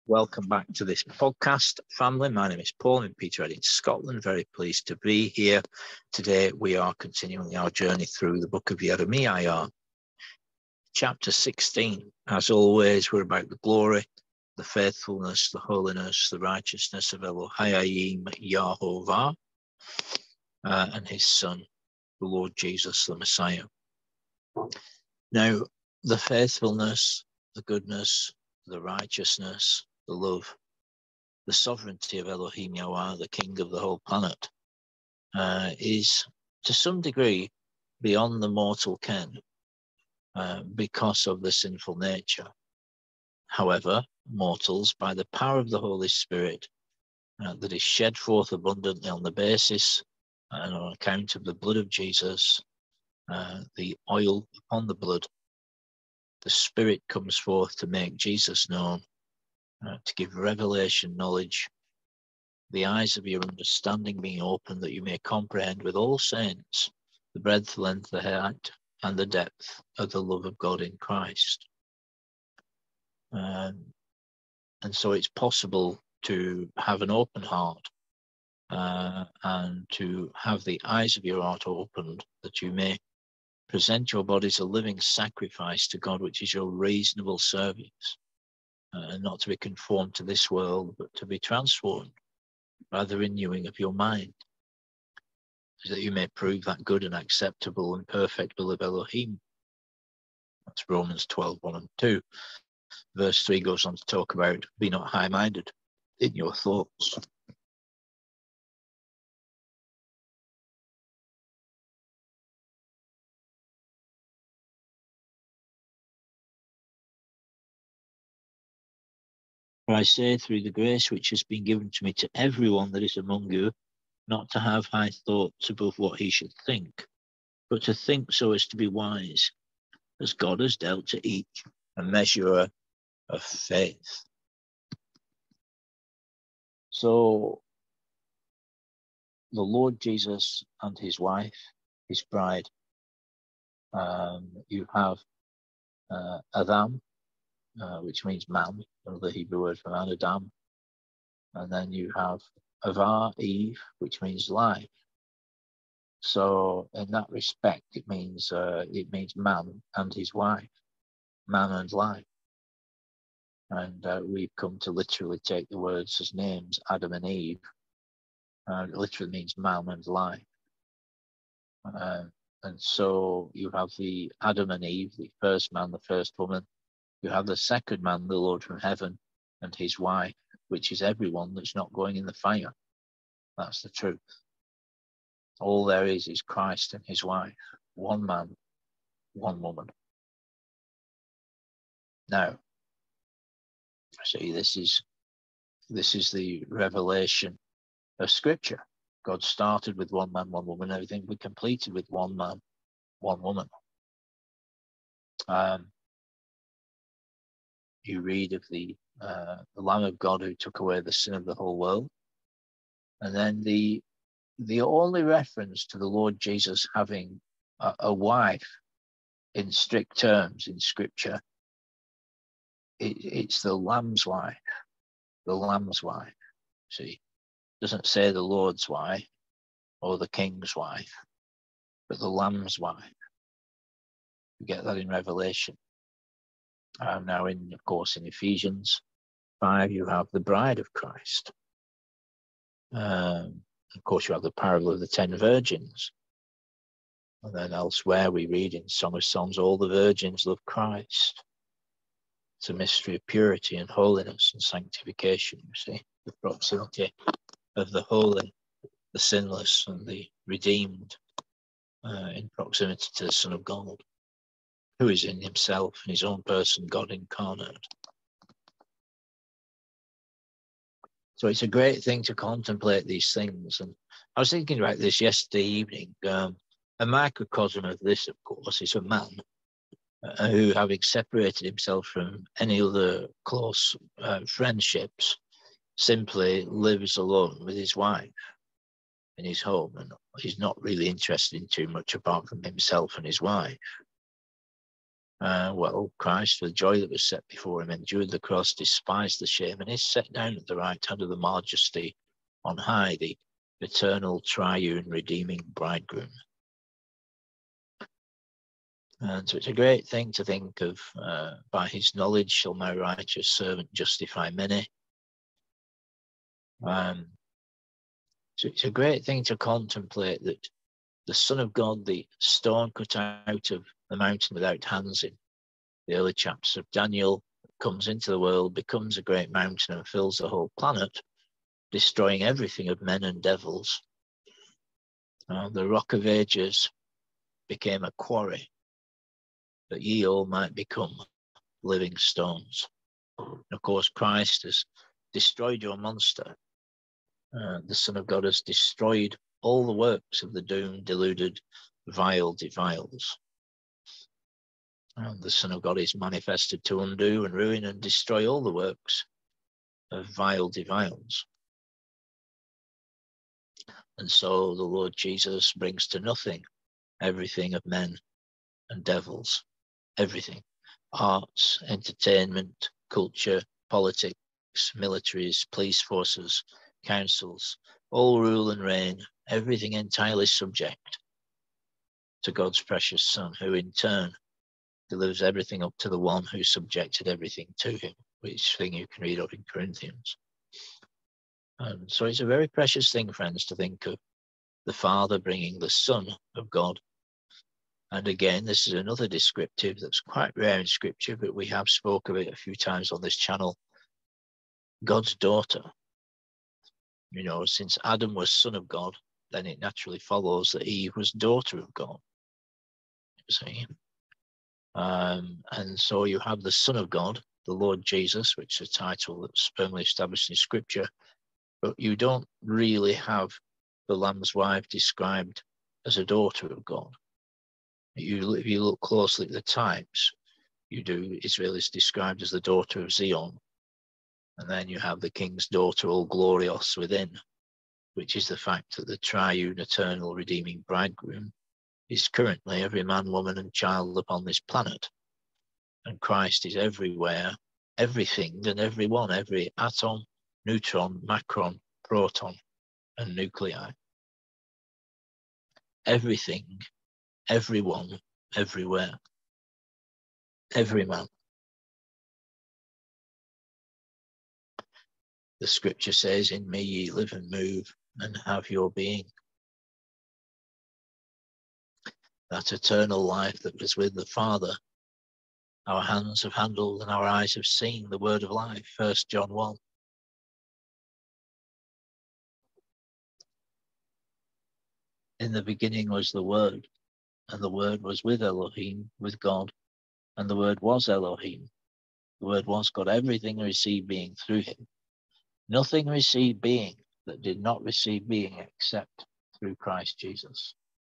Welcome back to this podcast, family. My name is Paul in Peterhead, Scotland. Very pleased to be here. Today we are continuing our journey through the book of YAHUAH, chapter 16. As always, we're about the glory, the faithfulness, the holiness, the righteousness of Elohim, Jehovah, and his son, the Lord Jesus, the Messiah. Now, the faithfulness, the goodness, the righteousness, the love, the sovereignty of Elohim YAHUAH, the king of the whole planet, is to some degree beyond the mortal ken because of the sinful nature. However, mortals, by the power of the Holy Spirit that is shed forth abundantly on the basis and on account of the blood of Jesus, the oil upon the blood, the Spirit comes forth to make Jesus known, to give revelation knowledge, the eyes of your understanding being opened, that you may comprehend with all saints the breadth, length, the height, and the depth of the love of God in Christ. And so it's possible to have an open heart and to have the eyes of your heart opened, that you may present your bodies a living sacrifice to God, which is your reasonable service, and not to be conformed to this world, but to be transformed by the renewing of your mind, so that you may prove that good and acceptable and perfect will of Elohim. That's Romans 12:1 and 2. Verse 3 goes on to talk about, be not high-minded in your thoughts. For I say, through the grace which has been given to me, to everyone that is among you, not to have high thoughts above what he should think, but to think so as to be wise, as God has dealt to each a measure of faith. So the Lord Jesus and his wife, his bride, you have Adam, which means man, the Hebrew word for man, Adam. And then you have Ava, Eve, which means life. So in that respect, it means man and his wife, man and life. And we've come to literally take the words as names, Adam and Eve. It literally means man and life. And so you have the Adam and Eve, the first man, the first woman. You have the second man, the Lord from heaven, and his wife, which is everyone that's not going in the fire. That's the truth. All there is Christ and his wife, one man, one woman. Now, see, this is the revelation of Scripture. God started with one man, one woman. Everything we completed with one man, one woman. You read of the Lamb of God who took away the sin of the whole world, and then the only reference to the Lord Jesus having a wife in strict terms in Scripture, it's the Lamb's wife. The Lamb's wife. See, it doesn't say the Lord's wife or the King's wife, but the Lamb's wife. You get that in Revelation. Now, of course, in Ephesians 5, you have the bride of Christ. Of course, you have the parable of the 10 virgins. And then elsewhere we read in Song of Songs, all the virgins love Christ. It's a mystery of purity and holiness and sanctification, you see. The proximity of the holy, the sinless, and the redeemed in proximity to the Son of God, who is in himself, in his own person, God incarnate. So it's a great thing to contemplate these things. And I was thinking about this yesterday evening. A microcosm of this, of course, is a man who, having separated himself from any other close friendships, simply lives alone with his wife in his home, and he's not really interested in too much apart from himself and his wife. Well, Christ, for the joy that was set before him, endured the cross, despised the shame, and is set down at the right hand of the Majesty on high, the eternal, triune, redeeming bridegroom. And so it's a great thing to think of, by his knowledge shall my righteous servant justify many. So it's a great thing to contemplate that the Son of God, the stone cut out of the mountain without hands in the early chapters of Daniel, comes into the world, becomes a great mountain and fills the whole planet, destroying everything of men and devils. The rock of ages became a quarry, that ye all might become living stones. And of course, Christ has destroyed your monster. The Son of God has destroyed all the works of the doomed, deluded, vile deviles. The Son of God is manifested to undo and ruin and destroy all the works of vile deviles. And so the Lord Jesus brings to nothing everything of men and devils, everything. Arts, entertainment, culture, politics, militaries, police forces, councils, all rule and reign, everything entirely subject to God's precious Son, who in turn delivers everything up to the one who subjected everything to him, which thing you can read up in Corinthians. And so it's a very precious thing, friends, to think of the Father bringing the Son of God. And again, this is another descriptive that's quite rare in Scripture, but we have spoke of it a few times on this channel. God's daughter. You know, since Adam was son of God, then it naturally follows that Eve was daughter of God. You see? And so you have the Son of God, the Lord Jesus, which is a title that's firmly established in Scripture, but you don't really have the Lamb's wife described as a daughter of God. If you look closely at the types, you do. Israel is described as the daughter of Zion, and then you have the king's daughter, all glorious within, which is the fact that the triune, eternal, redeeming bridegroom is currently every man, woman, and child upon this planet. And Christ is everywhere, everything and everyone, every atom, neutron, macron, proton, and nuclei. Everything, everyone, everywhere. Every man. The Scripture says, in me ye live and move and have your being. That eternal life that was with the Father, our hands have handled and our eyes have seen, the word of life, 1 John 1. In the beginning was the Word, and the Word was with Elohim, with God, and the Word was Elohim. The Word was God. Everything received being through him. Nothing received being that did not receive being except through Christ Jesus.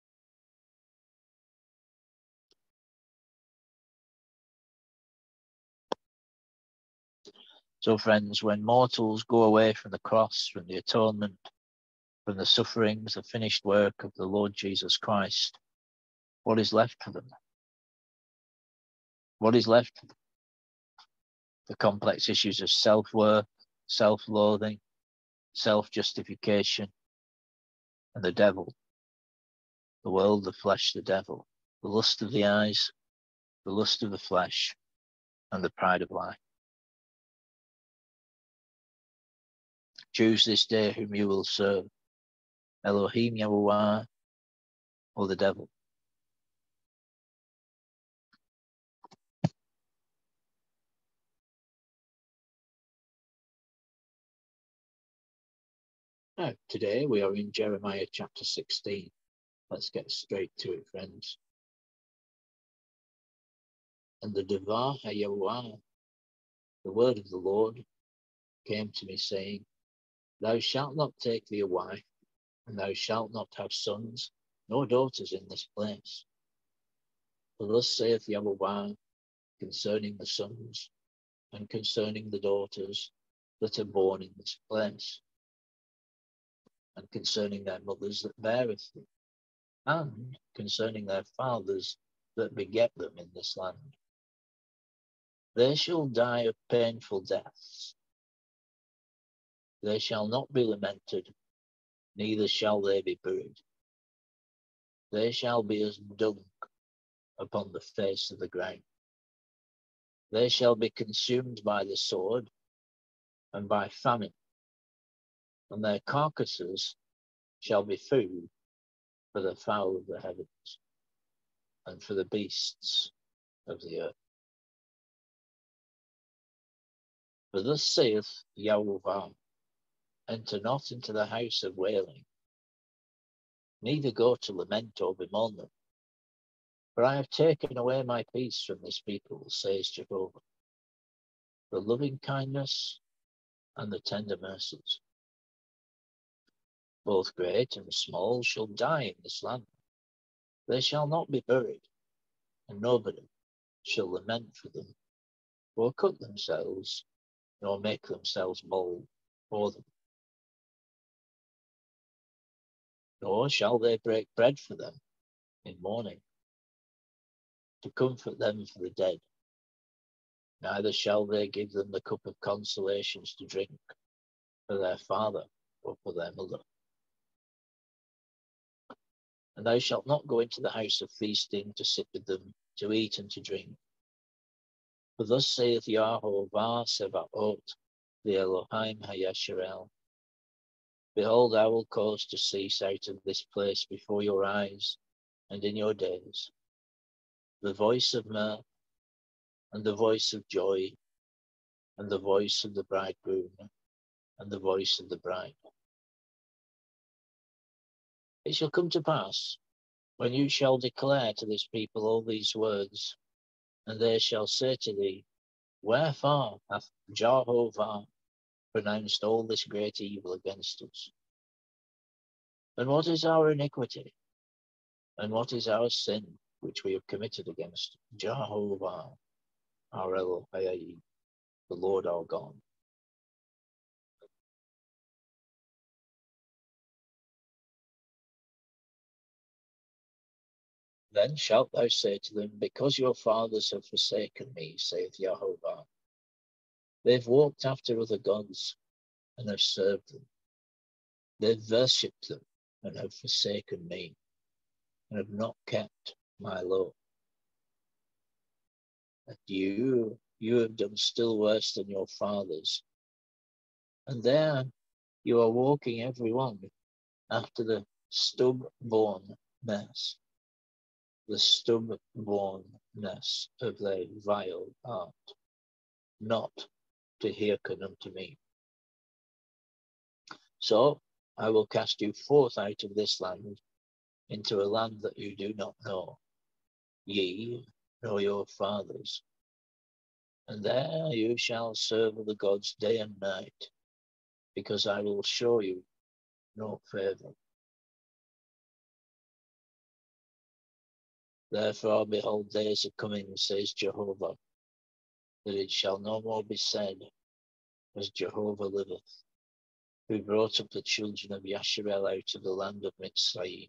So friends, when mortals go away from the cross, from the atonement, from the sufferings, the finished work of the Lord Jesus Christ, what is left for them? What is left for them? The complex issues of self-worth, self-loathing, self-justification, and the devil, the world, the flesh, the devil, the lust of the eyes, the lust of the flesh, and the pride of life. Choose this day whom you will serve, Elohim, YAHUAH, or the devil. Now, today we are in Jeremiah chapter 16. Let's get straight to it, friends. And the Devar YAHUAH, the word of the Lord, came to me, saying, Thou shalt not take thee a wife, and thou shalt not have sons nor daughters in this place. For thus saith YAHUAH concerning the sons and concerning the daughters that are born in this place, and concerning their mothers that beareth them, and concerning their fathers that beget them in this land. They shall die of painful deaths. They shall not be lamented, neither shall they be buried. They shall be as dung upon the face of the ground. They shall be consumed by the sword and by famine, and their carcases shall be food for the fowl of the heavens and for the beasts of the earth. For thus saith YAHUAH, enter not into the house of wailing, neither go to lament or bemoan them. For I have taken away my peace from this people, says Jehovah, the loving kindness and the tender mercies. Both great and small shall die in this land. They shall not be buried, and nobody shall lament for them, or cut themselves, nor make themselves bald for them. Nor shall they break bread for them in mourning, to comfort them for the dead. Neither shall they give them the cup of consolations to drink for their father or for their mother. And thou shalt not go into the house of feasting to sit with them, to eat and to drink. For thus saith Jehovah Sebaot, the Elohim Hayasharel, behold, I will cause to cease out of this place before your eyes and in your days the voice of mirth and the voice of joy and the voice of the bridegroom and the voice of the bride. It shall come to pass, when you shall declare to this people all these words, and they shall say to thee, wherefore hath Jehovah pronounced all this great evil against us? And what is our iniquity? And what is our sin which we have committed against Jehovah, our Elohim, the Lord our God? Then shalt thou say to them, because your fathers have forsaken me, saith Jehovah. They've walked after other gods and have served them. They've worshipped them and have forsaken me and have not kept my law. And you have done still worse than your fathers. And there you are walking every one after the stubbornness of their vile heart, not to hearken unto me. So I will cast you forth out of this land into a land that you do not know, ye nor your fathers. And there you shall serve the gods day and night, because I will show you no favour. Therefore, behold, days are coming, says Jehovah, that it shall no more be said, as Jehovah liveth, who brought up the children of Yasharel out of the land of Mitzrayim.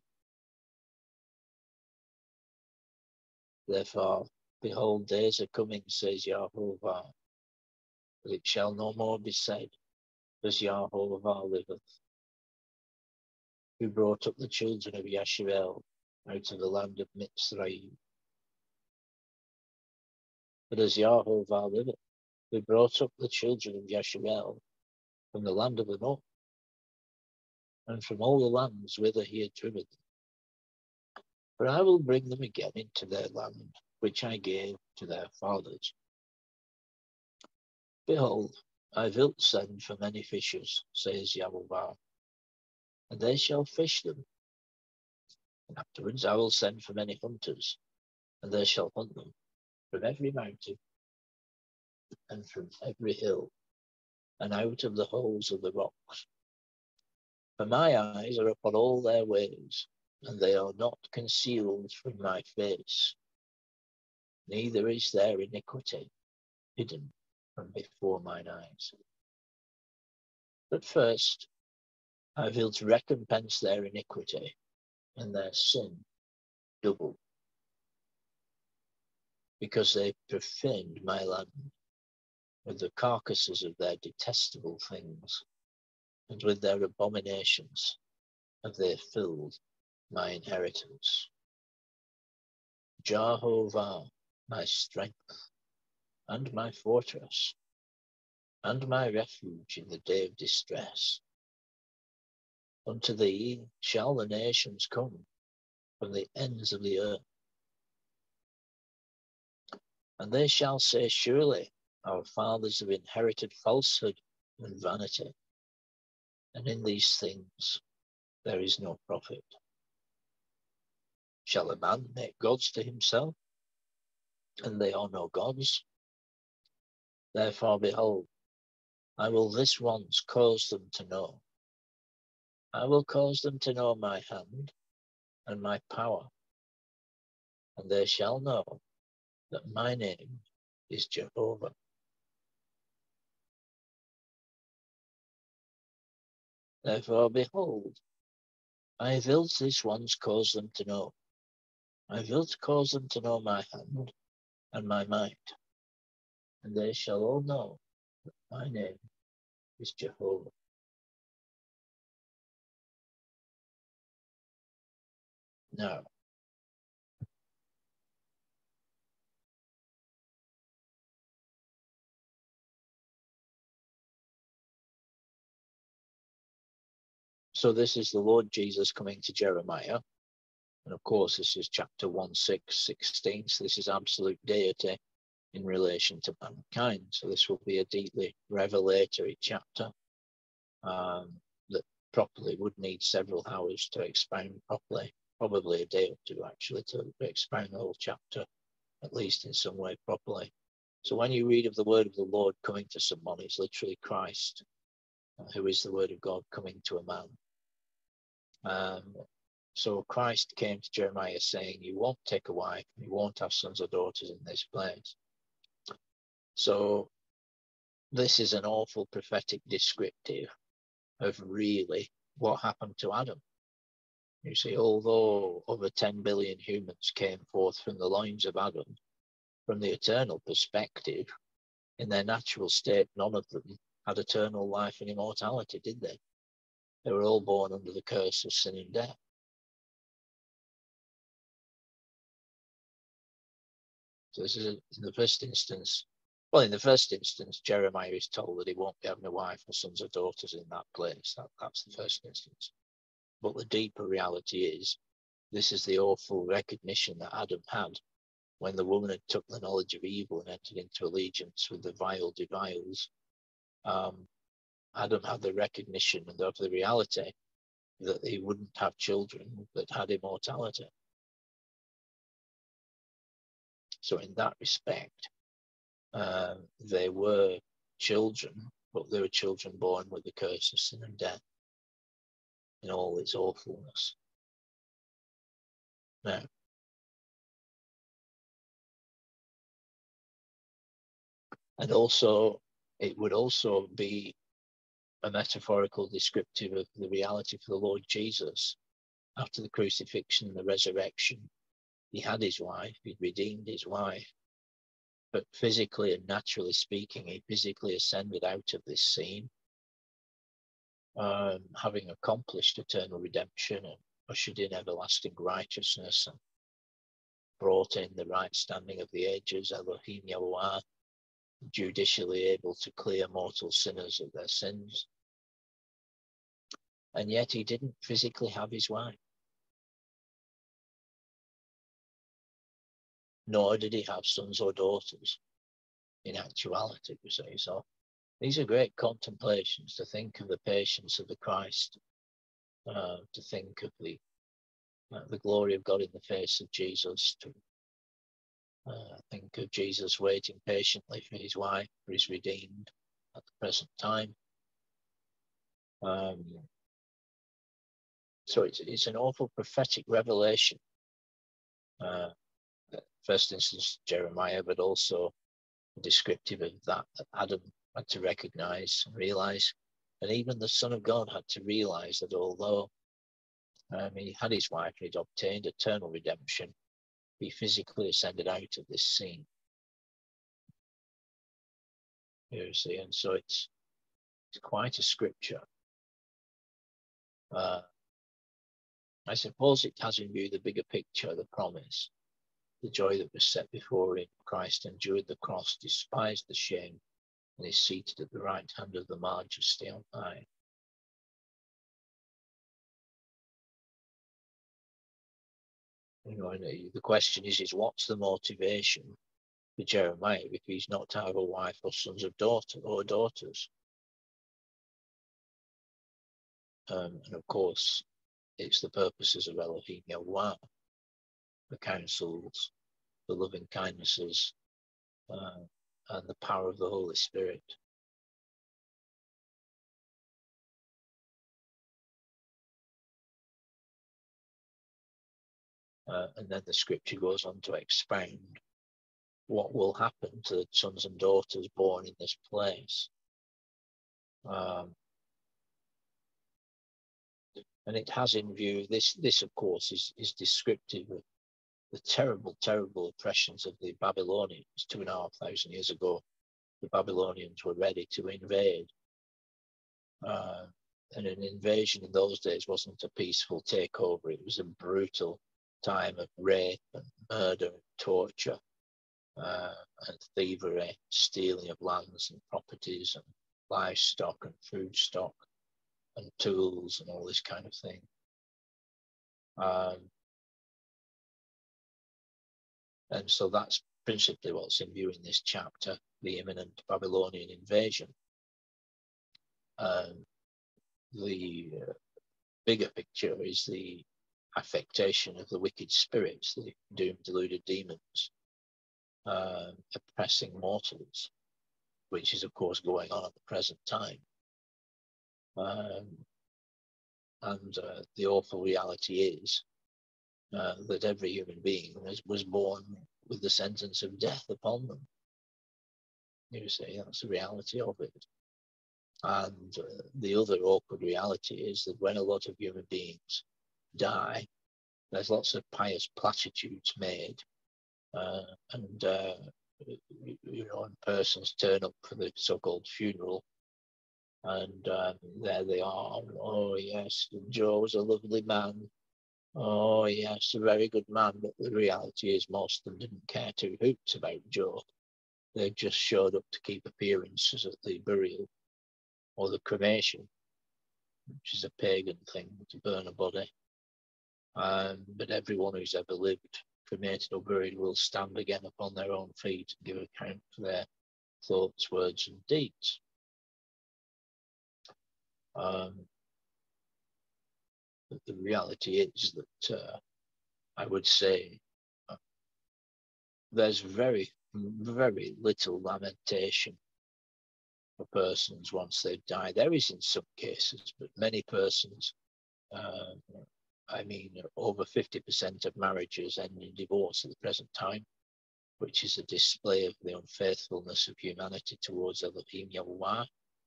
Therefore, behold, days are coming, says Jehovah, that it shall no more be said, as Jehovah liveth, who brought up the children of Yasharel out of the land of Mitzrayim. But as Jehovah liveth, who brought up the children of Yasharel from the land of the north, and from all the lands whither he had driven them. For I will bring them again into their land, which I gave to their fathers. Behold, I will send for many fishers, says Jehovah, and they shall fish them. And afterwards I will send for many hunters, and they shall hunt them from every mountain and from every hill, and out of the holes of the rocks. For my eyes are upon all their ways, and they are not concealed from my face, neither is their iniquity hidden from before mine eyes. But first I will to recompense their iniquity and their sin double. because they profaned my land with the carcasses of their detestable things, and with their abominations have they filled my inheritance. Jehovah, my strength, and my fortress, and my refuge in the day of distress. Unto thee shall the nations come from the ends of the earth, and they shall say, surely our fathers have inherited falsehood and vanity, and in these things there is no profit. Shall a man make gods to himself, and they are no gods? Therefore, behold, I will this once cause them to know. I will cause them to know my hand and my power, and they shall know that my name is Jehovah. Therefore, behold, I will this once cause them to know. I will cause them to know my hand and my might, and they shall all know that my name is Jehovah. Now, so this is the Lord Jesus coming to Jeremiah. And of course, this is chapter 1:6-16. So this is absolute deity in relation to mankind. So this will be a deeply revelatory chapter that properly would need several hours to expound properly, probably a day or two actually, to expound the whole chapter, at least in some way properly. So when you read of the word of the Lord coming to someone, it's literally Christ, who is the word of God coming to a man. So Christ came to Jeremiah saying, you won't take a wife, you won't have sons or daughters in this place. So this is an awful prophetic descriptive of really what happened to Adam. You see, although over 10 billion humans came forth from the loins of Adam, from the eternal perspective, in their natural state, none of them had eternal life and immortality, did they? They were all born under the curse of sin and death. So this is in the first instance, Jeremiah is told that he won't be having a wife or sons or daughters in that place. That's the first instance. But the deeper reality is, this is the awful recognition that Adam had when the woman had took the knowledge of evil and entered into allegiance with the vile deviles. Adam had the recognition and of the reality that he wouldn't have children that had immortality. So in that respect, they were children, but they were children born with the curse of sin and death in all its awfulness. Now, and also, it would also be a metaphorical descriptive of the reality for the Lord Jesus. After the crucifixion and the resurrection, he had his wife, he'd redeemed his wife, but physically and naturally speaking, he physically ascended out of this scene, having accomplished eternal redemption and ushered in everlasting righteousness and brought in the right standing of the ages, Elohim YAHUAH, judicially able to clear mortal sinners of their sins. And yet he didn't physically have his wife. Nor did he have sons or daughters in actuality, you see. So these are great contemplations, to think of the patience of the Christ, to think of the glory of God in the face of Jesus, to think of Jesus waiting patiently for his wife, for his redeemed at the present time. So it's an awful prophetic revelation. First instance, Jeremiah, but also descriptive of that Adam had to recognize and realize, and even the Son of God had to realize that although he had his wife and he'd obtained eternal redemption, He physically ascended out of this scene. You see, and so it's quite a scripture. I suppose it has in view the bigger picture, the promise, the joy that was set before him. Christ endured the cross, despised the shame, and is seated at the right hand of the Majesty on high. You know, and the question is what's the motivation for Jeremiah if he's not to have a wife or sons of daughters? And of course, it's the purposes of Elohim YAHUAH, the counsels, the loving kindnesses, and the power of the Holy Spirit. And then the scripture goes on to expound what will happen to the sons and daughters born in this place. And it has in view, this of course is descriptive of the terrible, terrible oppressions of the Babylonians 2,500 years ago. The Babylonians were ready to invade. And an invasion in those days wasn't a peaceful takeover. It was a brutal time of rape and murder and torture and thievery, stealing of lands and properties and livestock and food stock and tools and all this kind of thing. And so that's principally what's in view in this chapter, the imminent Babylonian invasion. The bigger picture is the affectation of the wicked spirits, the doomed, deluded demons, oppressing mortals, which is of course going on at the present time. And the awful reality is that every human being was born with the sentence of death upon them. You see, that's the reality of it. And the other awkward reality is that when a lot of human beings die, there's lots of pious platitudes made, and persons turn up for the so-called funeral, and there they are. Oh yes, Joe was a lovely man. Oh yes, a very good man. But the reality is most of them didn't care two hoots about Joe. They just showed up to keep appearances at the burial or the cremation, which is a pagan thing to burn a body. But everyone who's ever lived, cremated or buried, will stand again upon their own feet and give account for their thoughts, words, and deeds. But the reality is that I would say there's very, very little lamentation for persons once they've died. There is in some cases, but many persons, I mean, over 50% of marriages end in divorce at the present time, which is a display of the unfaithfulness of humanity towards Elohim YAHUAH.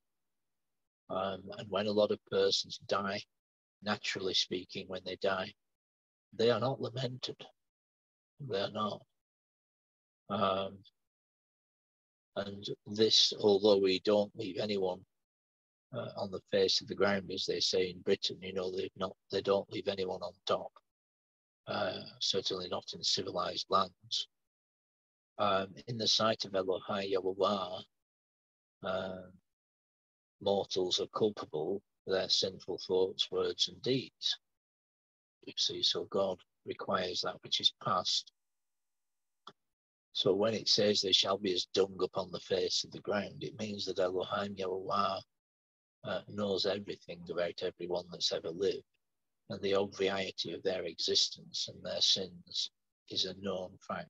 And when a lot of persons die, naturally speaking, when they die, they are not lamented. They are not. And this, although we don't leave anyone on the face of the ground, as they say in Britain, you know, they don't leave anyone on top. Certainly not in civilized lands. In the sight of Elohim YAHUAH, mortals are culpable for their sinful thoughts, words, and deeds. You see, so God requires that which is past. So when it says they shall be as dung upon the face of the ground, it means that Elohim YAHUAH knows everything about everyone that's ever lived, and the obviety of their existence and their sins is a known fact.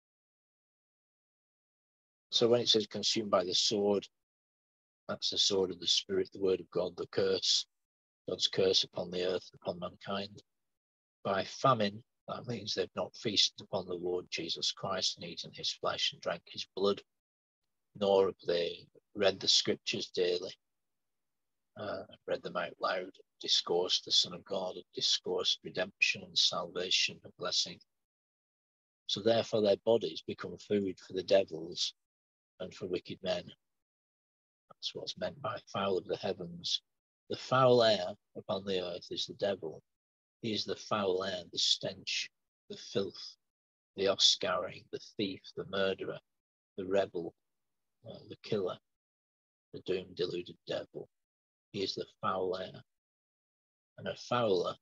So when it says consumed by the sword, that's the sword of the Spirit, the word of God, the curse, God's curse upon the earth, upon mankind. By famine, that means they've not feasted upon the Lord Jesus Christ and eaten his flesh and drank his blood, nor have they read the scriptures daily, read them out loud, discoursed the Son of God, and discoursed redemption and salvation and blessing. So therefore their bodies become food for the devils and for wicked men. That's what's meant by fowl of the heavens. The foul air upon the earth is the devil. He is the foul air, the stench, the filth, the offscouring, the thief, the murderer, the rebel, the killer, the doomed, deluded devil. He is the foul air. And a fowler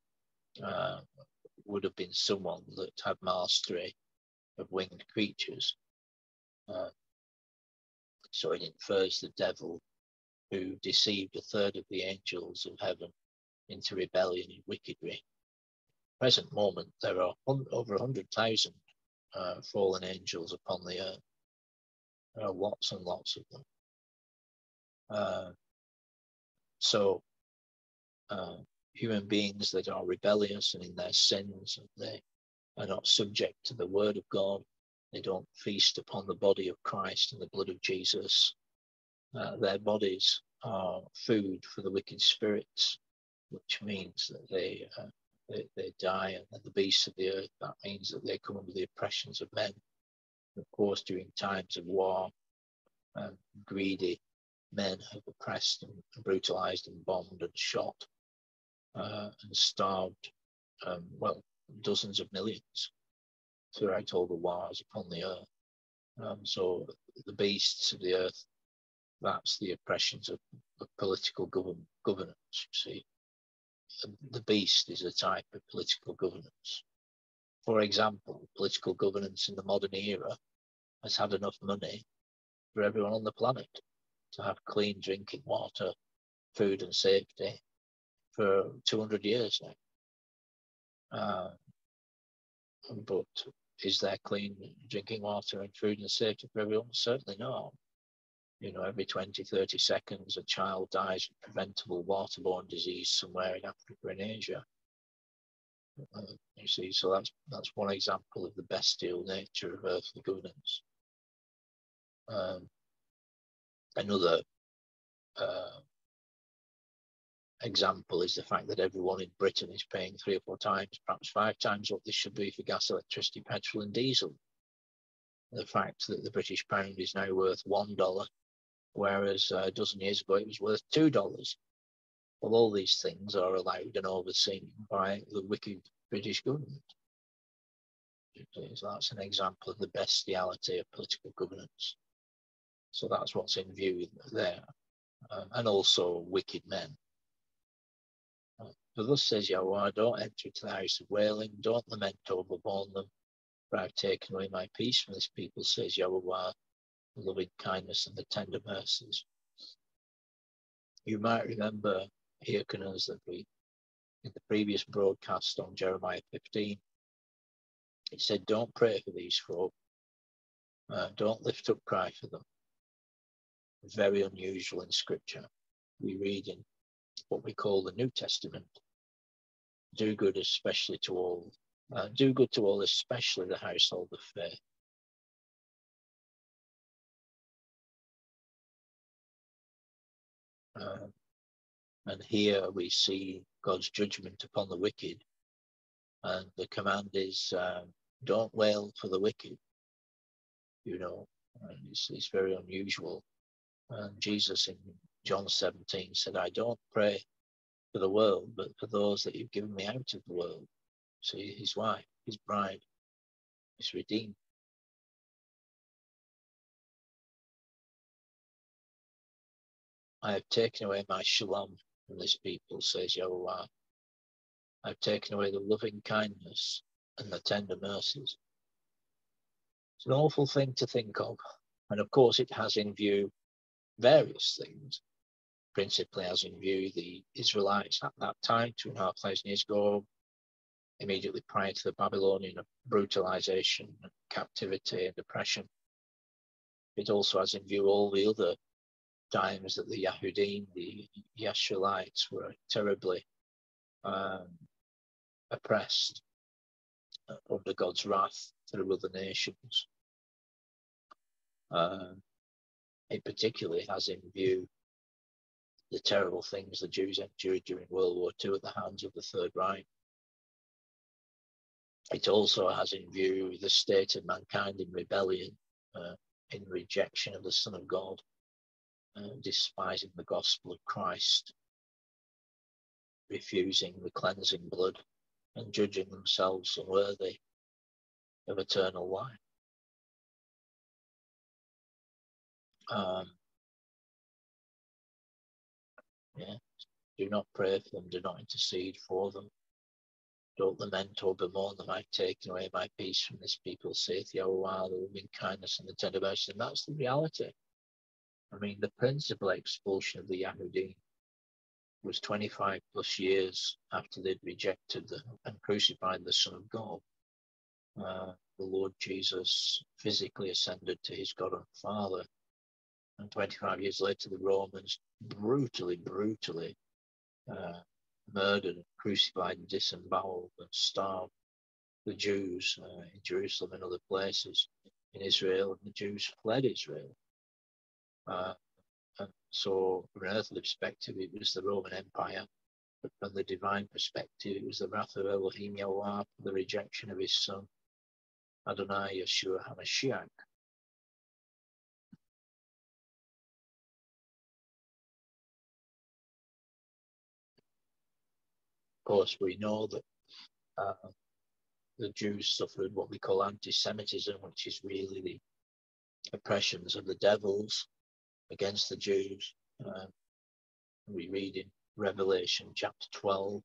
would have been someone that had mastery of winged creatures. So it infers the devil who deceived a third of the angels of heaven into rebellion and wickedry. Present moment, there are over 100,000 fallen angels upon the earth. There are lots and lots of them. So human beings that are rebellious and in their sins, and they are not subject to the word of God, they don't feast upon the body of Christ and the blood of Jesus, their bodies are food for the wicked spirits, which means that they die, and then the beasts of the earth, that means that they come under the oppressions of men. And of course, during times of war, greedy men have oppressed and brutalized and bombed and shot and starved, dozens of millions throughout all the wars upon the earth. So the beasts of the earth, that's the oppressions of political governance, you see. The beast is a type of political governance. For example, political governance in the modern era has had enough money for everyone on the planet to have clean drinking water, food and safety for 200 years now. But is there clean drinking water and food and safety for everyone? Certainly not. You know, every 20, 30 seconds, a child dies of preventable waterborne disease somewhere in Africa and Asia. You see, so that's one example of the bestial nature of earthly governance. Another example is the fact that everyone in Britain is paying 3 or 4 times, perhaps 5 times what this should be for gas, electricity, petrol and diesel. The fact that the British pound is now worth $1, whereas a dozen years ago it was worth $2. Well, all these things are allowed and overseen by the wicked British government. So that's an example of the bestiality of political governance. So that's what's in view there. And also wicked men. For thus says YAHUAH, don't enter into the house of wailing, don't lament or bemoan them, for I have taken away my peace from this people, says YAHUAH, the loving kindness and the tender mercies. You might remember, hearkeners, that we, in the previous broadcast on Jeremiah 15, it said, don't pray for these folk, don't lift up cry for them. Very unusual in Scripture. We read in what we call the New Testament, do good especially to all, do good to all, especially the household of faith. And here we see God's judgment upon the wicked, and the command is don't wail for the wicked. You know, and it's very unusual. And Jesus in John 17 said, I don't pray for the world, but for those that you've given me out of the world. See, his wife, his bride, is redeemed. I have taken away my shalom from this people, says YAHUAH. I've taken away the loving kindness and the tender mercies. It's an awful thing to think of. And of course, it has in view various things. Principally has in view the Israelites at that time, 2,500 years ago, immediately prior to the Babylonian brutalization, and captivity and oppression. It also has in view all the other times that the Yahudim, the Yasharites, were terribly oppressed under God's wrath through other nations. It particularly has in view the terrible things the Jews endured during World War II at the hands of the Third Reich. It also has in view the state of mankind in rebellion, in rejection of the Son of God, despising the gospel of Christ, refusing the cleansing blood, and judging themselves unworthy of eternal life. Do not pray for them, do not intercede for them. Don't lament or bemoan them. I've taken away my peace from this people, saith YAHUAH, the loving kindness and the tender mercy. And that's the reality. I mean, the principal expulsion of the Yahudim was 25 plus years after they'd rejected and crucified the Son of God. The Lord Jesus physically ascended to his God and Father. And 25 years later, the Romans brutally murdered and crucified and disemboweled and starved the Jews in Jerusalem and other places in Israel, and the Jews fled Israel. And so from an earthly perspective, it was the Roman Empire, but from the divine perspective, it was the wrath of Elohim YAHUAH for the rejection of his Son, Adonai Yeshua HaMashiach. Of course, we know that the Jews suffered what we call anti-Semitism, which is really the oppressions of the devils against the Jews. We read in Revelation chapter 12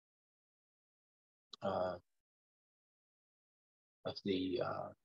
of the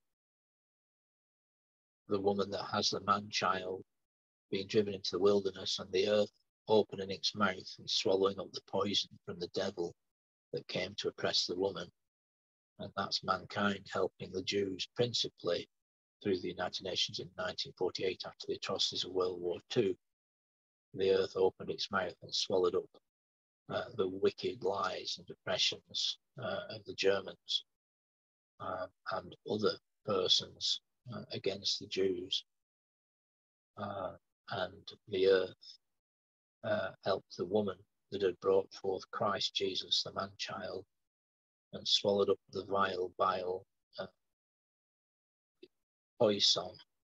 woman that has the man-child being driven into the wilderness, and the earth opening its mouth and swallowing up the poison from the devil that came to oppress the woman. And that's mankind helping the Jews principally through the United Nations in 1948 after the atrocities of World War II. The earth opened its mouth and swallowed up the wicked lies and oppressions of the Germans and other persons against the Jews. And the earth helped the woman that had brought forth Christ Jesus, the man-child, and swallowed up the vile poison,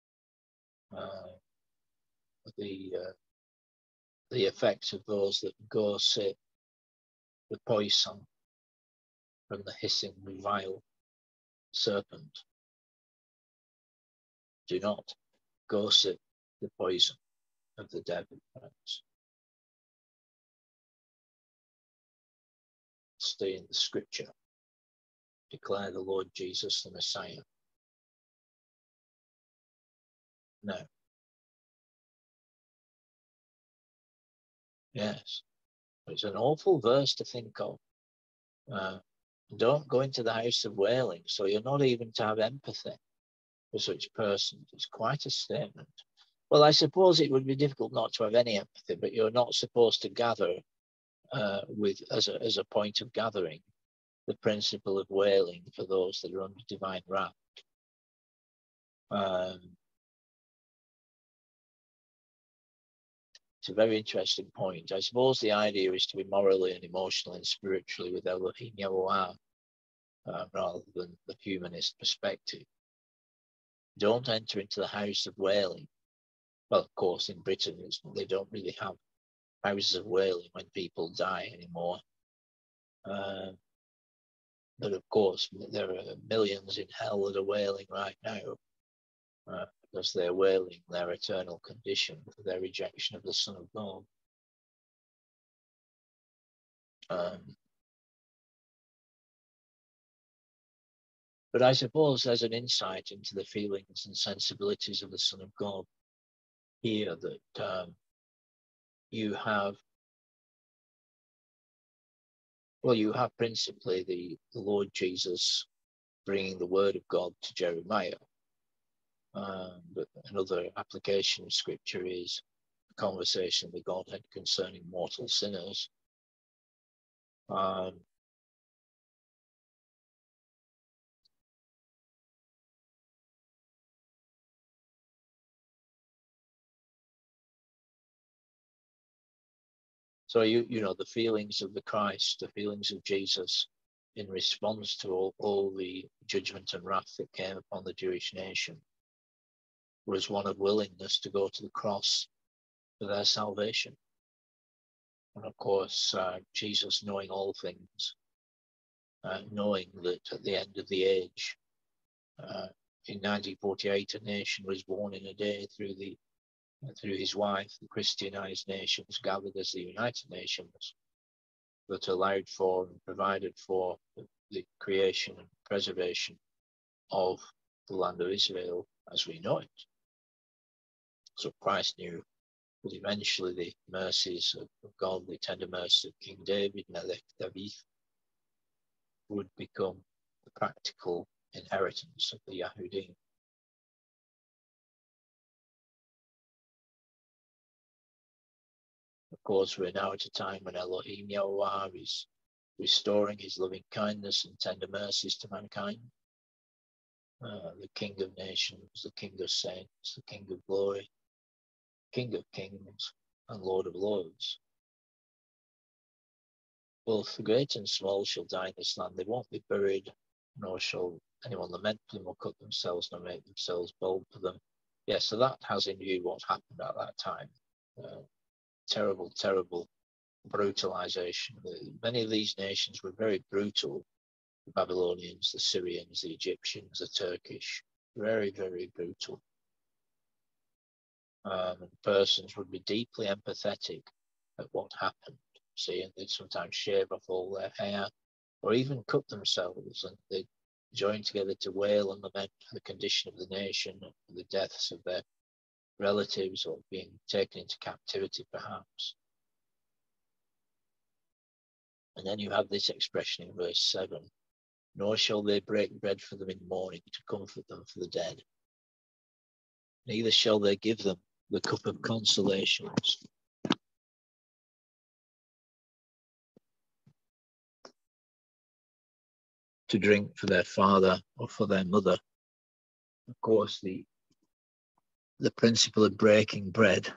the effects of those that go sip the poison from the hissing vile serpent. Do not go sip the poison of the devil, friends. Stay in the scripture. Declare the Lord Jesus the Messiah. No. Yes. It's an awful verse to think of. Don't go into the house of wailing. So you're not even to have empathy for such persons. It's quite a statement. Well, I suppose it would be difficult not to have any empathy, but you're not supposed to gather as a point of gathering the principle of wailing for those that are under divine wrath. It's a very interesting point. I suppose the idea is to be morally and emotionally and spiritually with Elohim YAHUAH rather than the humanist perspective. Don't enter into the house of wailing. Well, of course, in Britain, they don't really have houses of wailing when people die anymore. But of course, there are millions in hell that are wailing right now because they're wailing their eternal condition for their rejection of the Son of God. But I suppose there's an insight into the feelings and sensibilities of the Son of God here that you have principally the Lord Jesus bringing the word of God to Jeremiah. But another application of scripture is a conversation with Godhead concerning mortal sinners. So you know the feelings of the Christ, the feelings of Jesus in response to all the judgment and wrath that came upon the Jewish nation was one of willingness to go to the cross for their salvation. And of course, Jesus, knowing all things, knowing that at the end of the age, in 1948, a nation was born in a day through his wife, the Christianized nations gathered as the United Nations, that allowed for and provided for the creation and preservation of the land of Israel as we know it. So Christ knew that eventually the mercies of God, the tender mercies of King David, Melech David, would become the practical inheritance of the Yahudim. Of course, we're now at a time when Elohim YAHUAH is restoring his loving kindness and tender mercies to mankind. The King of nations, the King of saints, the King of glory, King of kings, and Lord of lords. Both the great and small shall die in this land. They won't be buried, nor shall anyone lament for them or cut themselves, nor make themselves bold for them. Yeah, so that has in view what happened at that time. Terrible, terrible brutalization. Many of these nations were very brutal. The Babylonians, the Syrians, the Egyptians, the Turkish, very, very brutal. And persons would be deeply empathetic at what happened. See, and they'd sometimes shave off all their hair or even cut themselves, and they'd join together to wail and lament for the condition of the nation, for the deaths of their relatives or being taken into captivity perhaps. And then you have this expression in verse 7, nor shall they break bread for them in mourning to comfort them for the dead. Neither shall they give them the cup of consolations. To drink for their father or for their mother. Of course, the principle of breaking bread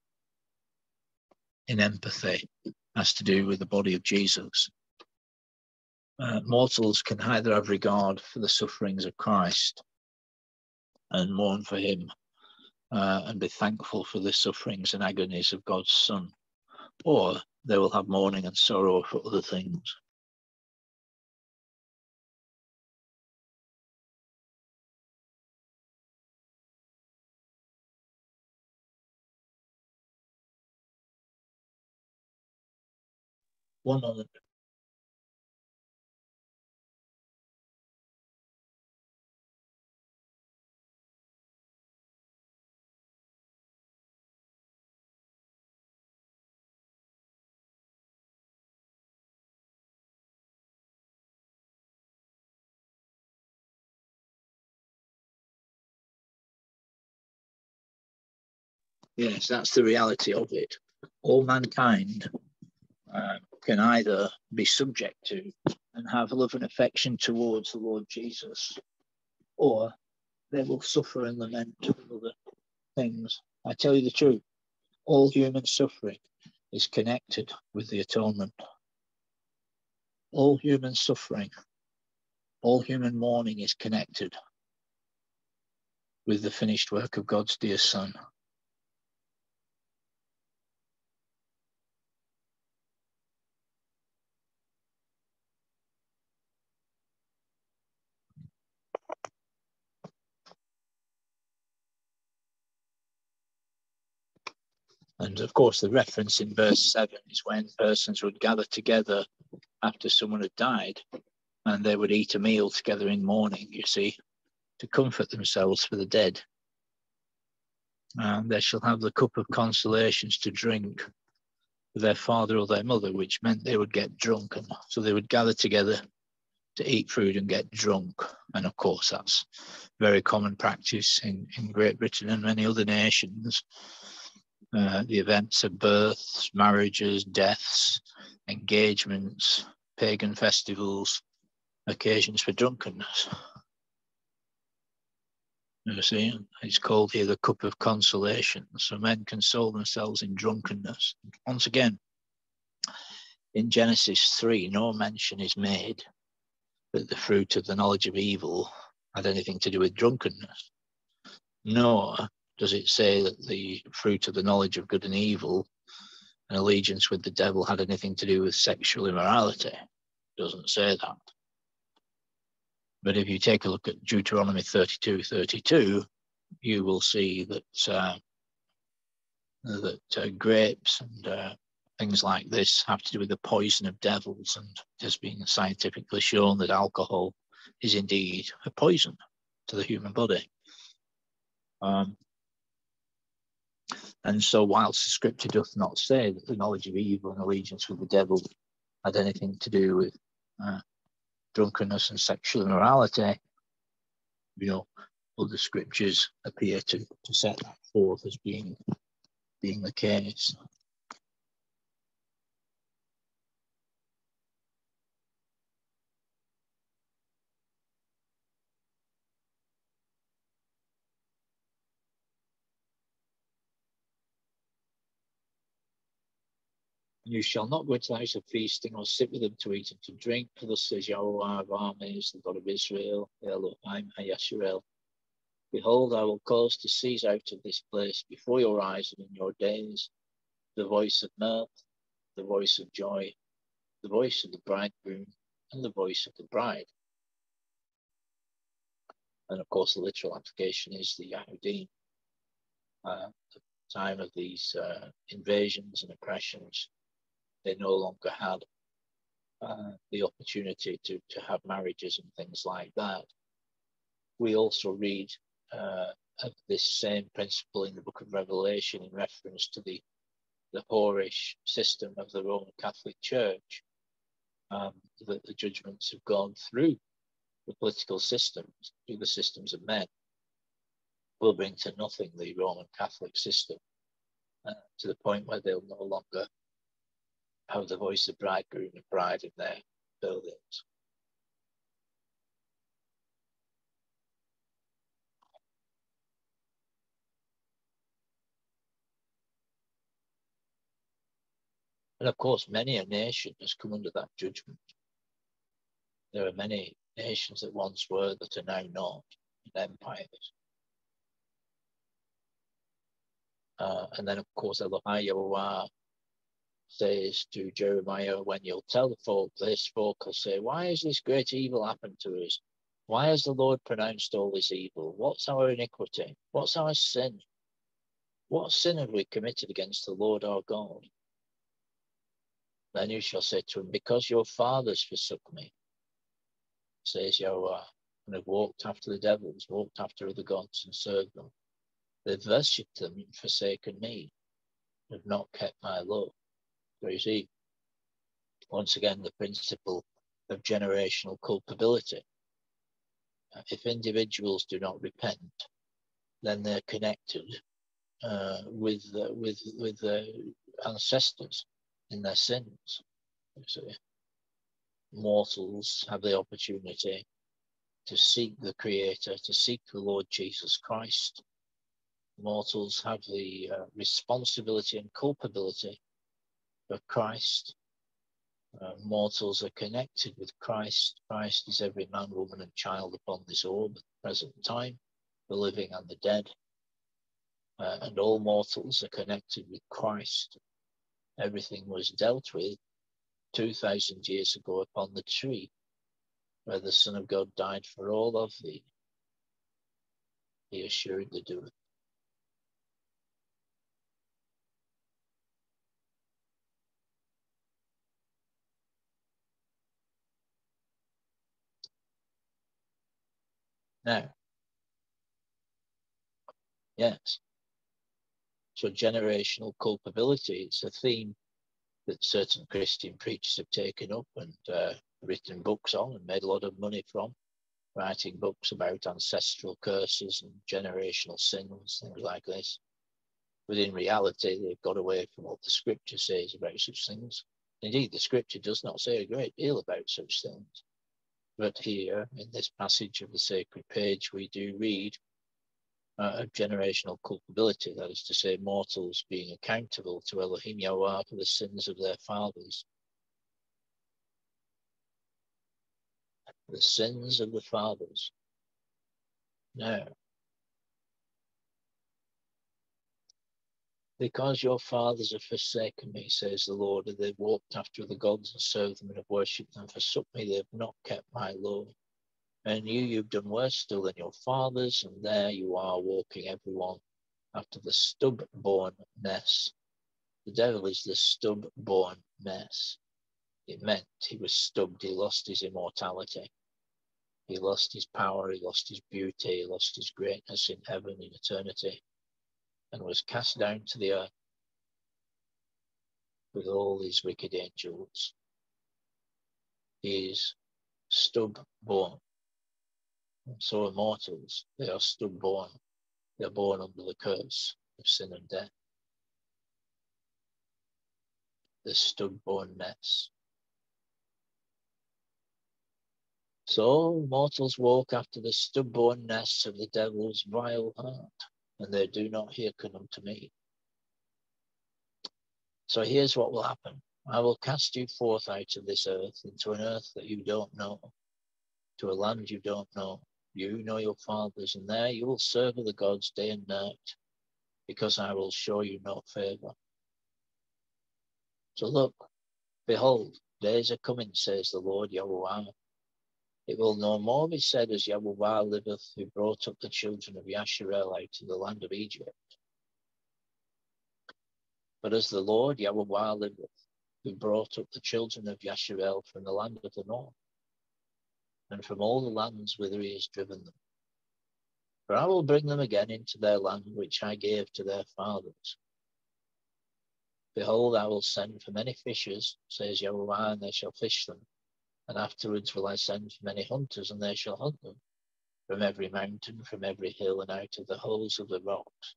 in empathy has to do with the body of Jesus. Mortals can either have regard for the sufferings of Christ and mourn for him and be thankful for the sufferings and agonies of God's Son, or they will have mourning and sorrow for other things. One moment. Yes, that's the reality of it. All mankind can either be subject to and have love and affection towards the Lord Jesus, or they will suffer and lament for other things. I tell you the truth, all human suffering is connected with the atonement. All human suffering, all human mourning is connected with the finished work of God's dear Son. And of course, the reference in verse 7 is when persons would gather together after someone had died, and they would eat a meal together in mourning, you see, to comfort themselves for the dead. And they shall have the cup of consolations to drink with their father or their mother, which meant they would get drunk. And so they would gather together to eat food and get drunk. And of course, that's very common practice in Great Britain and many other nations. The events of births, marriages, deaths, engagements, pagan festivals, occasions for drunkenness. You see, it's called here the cup of consolation. So men console themselves in drunkenness. Once again, in Genesis 3, no mention is made that the fruit of the knowledge of evil had anything to do with drunkenness, nor does it say that the fruit of the knowledge of good and evil and allegiance with the devil had anything to do with sexual immorality. It doesn't say that. But if you take a look at Deuteronomy 32:32, you will see that grapes and things like this have to do with the poison of devils, and it has been scientifically shown that alcohol is indeed a poison to the human body. And so whilst the scripture doth not say that the knowledge of evil and allegiance with the devil had anything to do with drunkenness and sexual immorality, other scriptures appear to set that forth as being the case. You shall not go into the house of feasting or sit with them to eat and to drink, for thus says YAHUAH of armies, the God of Israel, the Elohim HaYasharel. Behold, I will cause to cease out of this place before your eyes and in your days the voice of mirth, the voice of joy, the voice of the bridegroom, and the voice of the bride. And of course, the literal application is the Yahudim. At the time of these invasions and oppressions, they no longer had the opportunity to have marriages and things like that. We also read of this same principle in the book of Revelation in reference to the whorish system of the Roman Catholic Church, that the judgments have gone through the political systems, through the systems of men, will bring to nothing the Roman Catholic system, to the point where they'll no longer have the voice of bridegroom and bride in their buildings. And of course, many a nation has come under that judgment. There are many nations that once were that are now not, in empires. And then, of course, YAHUAH says to Jeremiah, when you'll tell the folk this, folk will say, why has this great evil happened to us? Why has the Lord pronounced all this evil? What's our iniquity? What's our sin? What sin have we committed against the Lord our God? Then you shall say to him, because your fathers forsook me, says YAHUAH, and have walked after the devils, walked after other gods and served them. They've worshipped them and forsaken me, have not kept my law. So you see, once again, the principle of generational culpability. If individuals do not repent, then they're connected with their ancestors in their sins. So mortals have the opportunity to seek the Creator, to seek the Lord Jesus Christ. Mortals have the responsibility and culpability for Christ. Mortals are connected with Christ. Christ is every man, woman, and child upon this orb at the present time, the living and the dead. And all mortals are connected with Christ. Everything was dealt with 2,000 years ago upon the tree, where the Son of God died for all of thee. He assuredly doeth. Now, yes, so generational culpability, it's a theme that certain Christian preachers have taken up and written books on and made a lot of money from, writing books about ancestral curses and generational sins, things like this. But in reality, they've got away from what the scripture says about such things. Indeed, the scripture does not say a great deal about such things. But here, in this passage of the sacred page, we do read of generational culpability, that is to say, mortals being accountable to Elohim YAHUAH for the sins of their fathers. the sins of the fathers. Now, because your fathers have forsaken me, says the Lord, and they've walked after the gods and served them and have worshipped them, forsook me, they have not kept my law. And you've done worse still than your fathers, and there you are walking everyone after the stub-born mess. The devil is the stub-born mess. It meant he was stubbed, he lost his immortality. He lost his power, he lost his beauty, he lost his greatness in heaven, in eternity, and was cast down to the earth with all these wicked angels. He is stub-born. So are mortals, they are stub-born. They are born under the curse of sin and death. The stub-born mess. So mortals walk after the stubbornness of the devil's vile heart, and they do not hearken unto me. So here's what will happen. I will cast you forth out of this earth into an earth that you don't know, to a land you don't know. You know your fathers, and there you will serve the gods day and night, because I will show you no favour. So look, behold, days are coming, says the Lord YAHUAH. It will no more be said, as YAHUAH liveth, who brought up the children of Yasharel out of the land of Egypt. But as the Lord YAHUAH liveth, who brought up the children of Yasharel from the land of the north, and from all the lands whither he has driven them. For I will bring them again into their land, which I gave to their fathers. Behold, I will send for many fishers, says YAHUAH, and they shall fish them. And afterwards will I send for many hunters, and they shall hunt them, from every mountain, from every hill, and out of the holes of the rocks.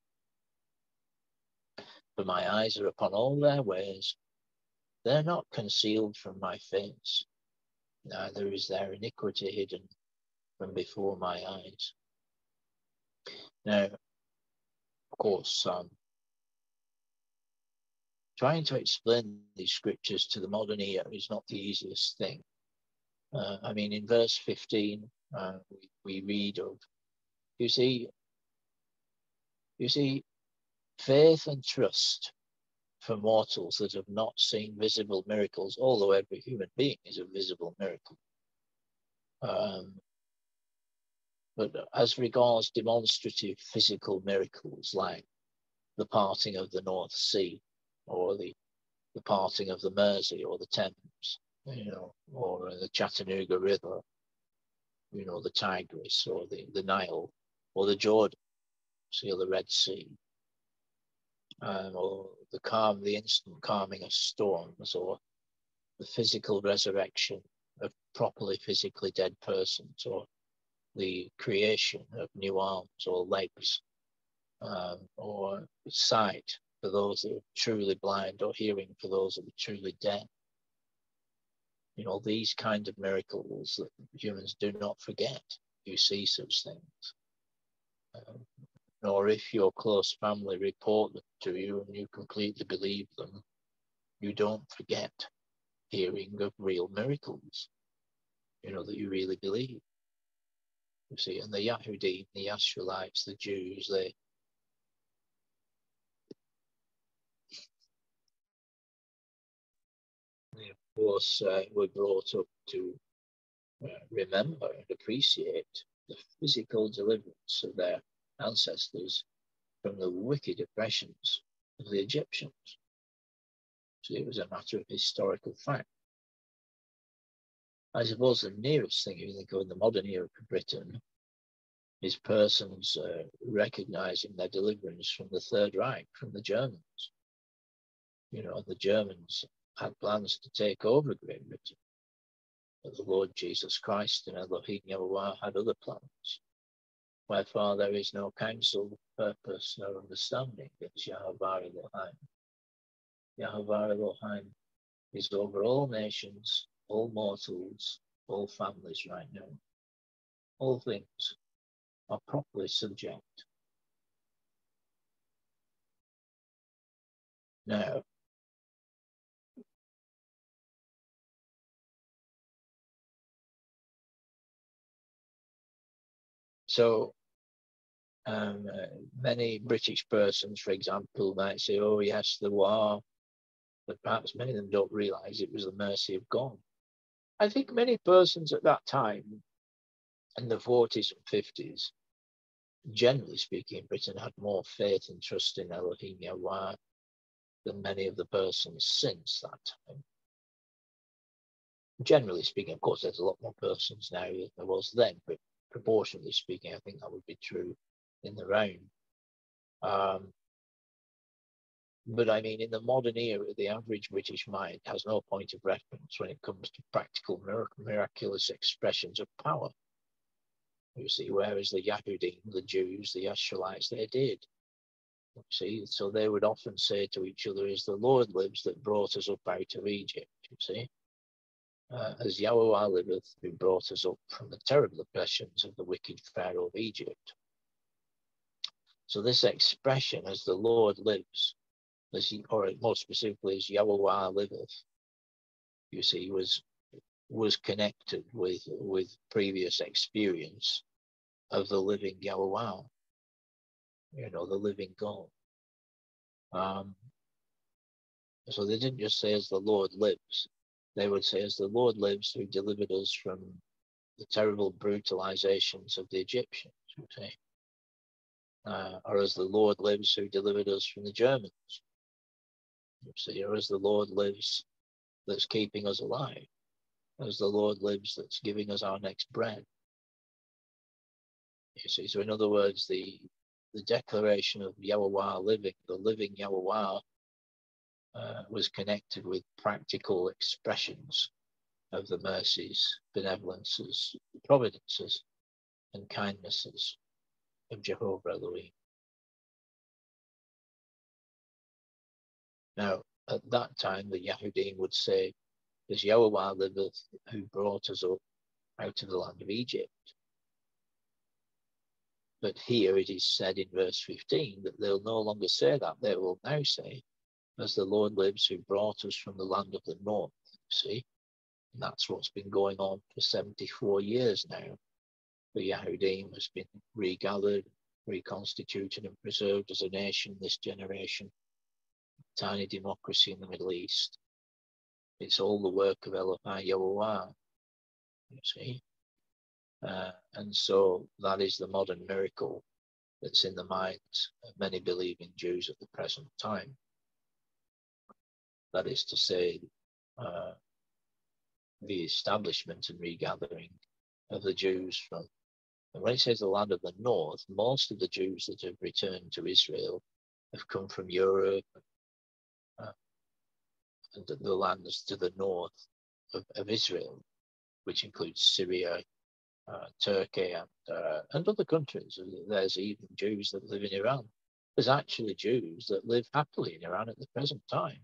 For my eyes are upon all their ways. They are not concealed from my face, neither is their iniquity hidden from before my eyes. Now, of course, trying to explain these scriptures to the modern ear is not the easiest thing. I mean, in verse 15, we read of, you see, faith and trust for mortals that have not seen visible miracles, although every human being is a visible miracle. But as regards demonstrative physical miracles like the parting of the North Sea, or the parting of the Mersey or the Thames, or the Chattanooga River, the Tigris or the Nile, or the Jordan, or the Red Sea, or the instant calming of storms, or the physical resurrection of properly physically dead persons, or the creation of new arms or legs, or sight for those that are truly blind, or hearing for those that are truly deaf. These kind of miracles that humans do not forget. You see such things. Nor if your close family report them to you and you completely believe them, you don't forget hearing of real miracles, that you really believe. You see, and the Yahudim, the Israelites, the Jews, they of course were brought up to remember and appreciate the physical deliverance of their ancestors from the wicked oppressions of the Egyptians. So it was a matter of historical fact. I suppose the nearest thing you think of in the modern era of Britain is persons recognizing their deliverance from the Third Reich, from the Germans. The Germans had plans to take over Great Britain, but the Lord Jesus Christ and Elohim YAHUAH had other plans. Wherefore there is no counsel, purpose, nor understanding against Jehovah Elohim. Jehovah Elohim is over all nations, all mortals, all families right now. All things are properly subject. Now, So many British persons, for example, might say, oh yes, there were, but perhaps many of them don't realize it was the mercy of God. I think many persons at that time, in the 40s and 50s, generally speaking, in Britain, had more faith and trust in Elohim YAHUAH than many of the persons since that time. Generally speaking, of course, there's a lot more persons now than there was then, but proportionally speaking, I think that would be true in the round. But I mean, in the modern era, the average British mind has no point of reference when it comes to practical, miraculous expressions of power. You see, whereas the Yahudim, the Jews, the Israelites, they did. You see, so they would often say to each other, as the Lord lives that brought us up out of Egypt, you see. As YAHUAH liveth, who brought us up from the terrible oppressions of the wicked Pharaoh of Egypt. So this expression, as the Lord lives, as he, or more specifically, as YAHUAH liveth, you see, was connected with previous experience of the living YAHUAH, you know, the living God. So they didn't just say, as the Lord lives. They would say, as the Lord lives, who delivered us from the terrible brutalizations of the Egyptians, you see. Or as the Lord lives, who delivered us from the Germans, you see. Or as the Lord lives, that's keeping us alive. As the Lord lives, that's giving us our next bread. You see, so in other words, the declaration of YAHUAH living, the living YAHUAH, was connected with practical expressions of the mercies, benevolences, providences, and kindnesses of Jehovah Elohim. Now, at that time, the Yahudim would say, as YAHUAH liveth, who brought us up out of the land of Egypt. But here it is said in verse 15 that they'll no longer say that. They will now say, as the Lord lives, who brought us from the land of the north. See, and that's what's been going on for 74 years now. The Yahudim has been regathered, reconstituted, and preserved as a nation this generation. Tiny democracy in the Middle East. It's all the work of Elohim YAHUAH, you see. And so that is the modern miracle that's in the minds of many believing Jews at the present time. That is to say, the establishment and regathering of the Jews from, and when it says the land of the north, most of the Jews that have returned to Israel have come from Europe and the lands to the north of Israel, which includes Syria, Turkey, and other countries. There's even Jews that live in Iran. There's actually Jews that live happily in Iran at the present time.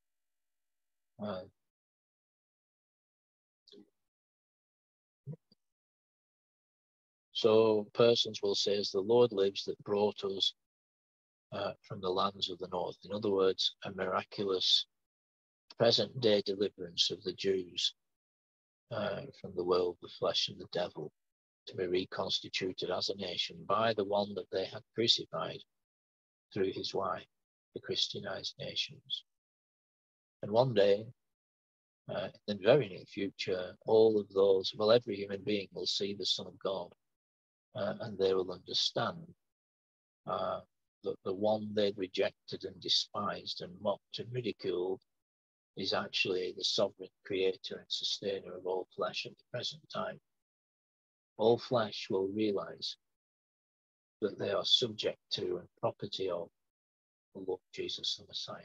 So persons will say, as the Lord lives that brought us from the lands of the north. In other words, a miraculous present-day deliverance of the Jews from the world, the flesh, and the devil, to be reconstituted as a nation by the one that they had crucified through his wife, the Christianized nations. And one day, in the very near future, all of those, well, every human being will see the Son of God, and they will understand that the one they'd rejected and despised and mocked and ridiculed is actually the sovereign creator and sustainer of all flesh at the present time. All flesh will realize that they are subject to and property of the Lord Jesus the Messiah.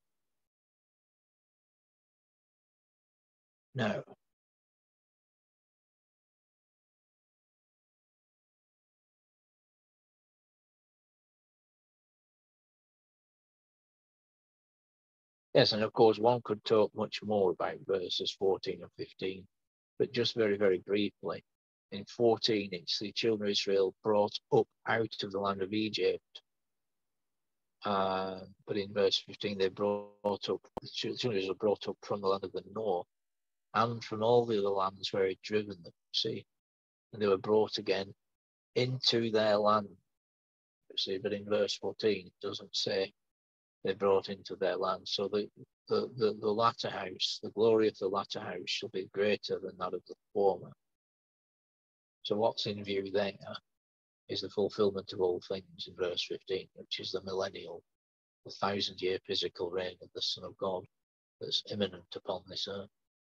Now, yes, and of course one could talk much more about verses 14 and 15, but just very, very briefly. In 14, it's the children of Israel brought up out of the land of Egypt. But in verse 15, they brought up, the children of Israel brought up from the land of the north and from all the other lands where he'd driven them, see. And they were brought again into their land. You see, but in verse 14, it doesn't say they brought into their land. So the latter house, the glory of the latter house shall be greater than that of the former. So what's in view there is the fulfillment of all things in verse 15, which is the millennial, the 1,000-year physical reign of the Son of God that's imminent upon this earth.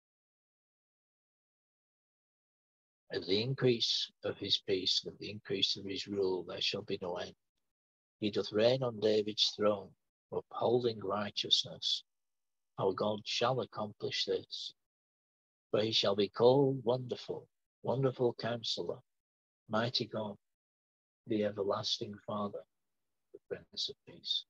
Of the increase of his peace, of the increase of his rule, there shall be no end. He doth reign on David's throne, upholding righteousness. Our God shall accomplish this. For he shall be called Wonderful, Wonderful Counselor, Mighty God, the Everlasting Father, the Prince of Peace.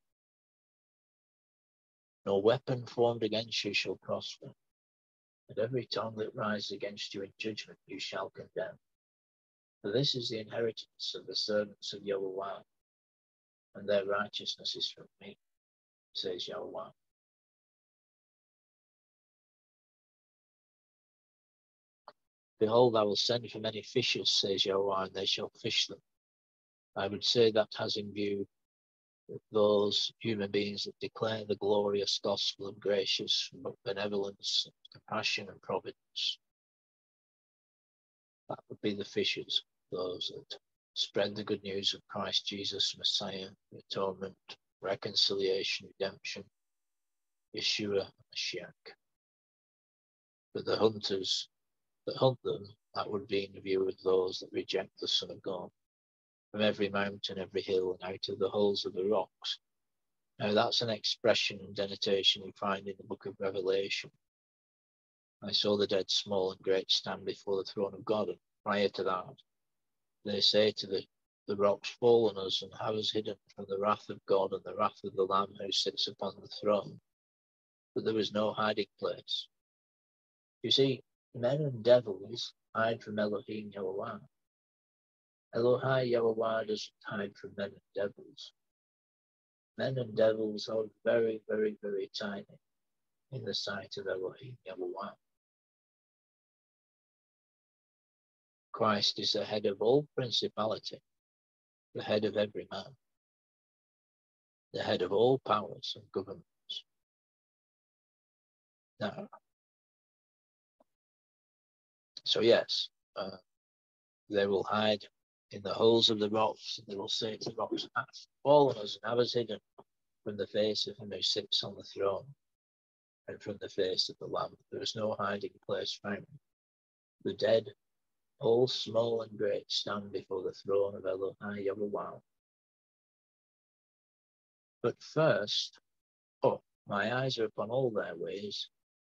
No weapon formed against you shall prosper, and every tongue that rises against you in judgment you shall condemn. For this is the inheritance of the servants of YAHUAH, and their righteousness is from me, says YAHUAH. Behold, I will send for many fishers, says YAHUAH, and they shall fish them. I would say that has in view those human beings that declare the glorious gospel of gracious benevolence, compassion, and providence. That would be the fishers, those that spread the good news of Christ Jesus, Messiah, atonement, reconciliation, redemption, Yeshua, Mashiach. But the hunters that hunt them, that would be in view of those that reject the Son of God. From every mountain, every hill, and out of the holes of the rocks. Now that's an expression and denotation we find in the book of Revelation. I saw the dead, small and great, stand before the throne of God, and prior to that, they say to the rocks, fall on us and have us hidden from the wrath of God and the wrath of the Lamb who sits upon the throne. But there was no hiding place. You see, men and devils hide from Elohim YAHUAH. Elohai YAHUAH doesn't hide from men and devils. Men and devils are very, very, very tiny in the sight of Elohim YAHUAH. Christ is the head of all principality, the head of every man, the head of all powers and governments. Now, so yes, they will hide in the holes of the rocks, and they will say to the rocks, fall on us and have us hidden from the face of him who sits on the throne and from the face of the Lamb. There is no hiding place found. The dead, all small and great, stand before the throne of Elohai YAHUAH. But first, my eyes are upon all their ways.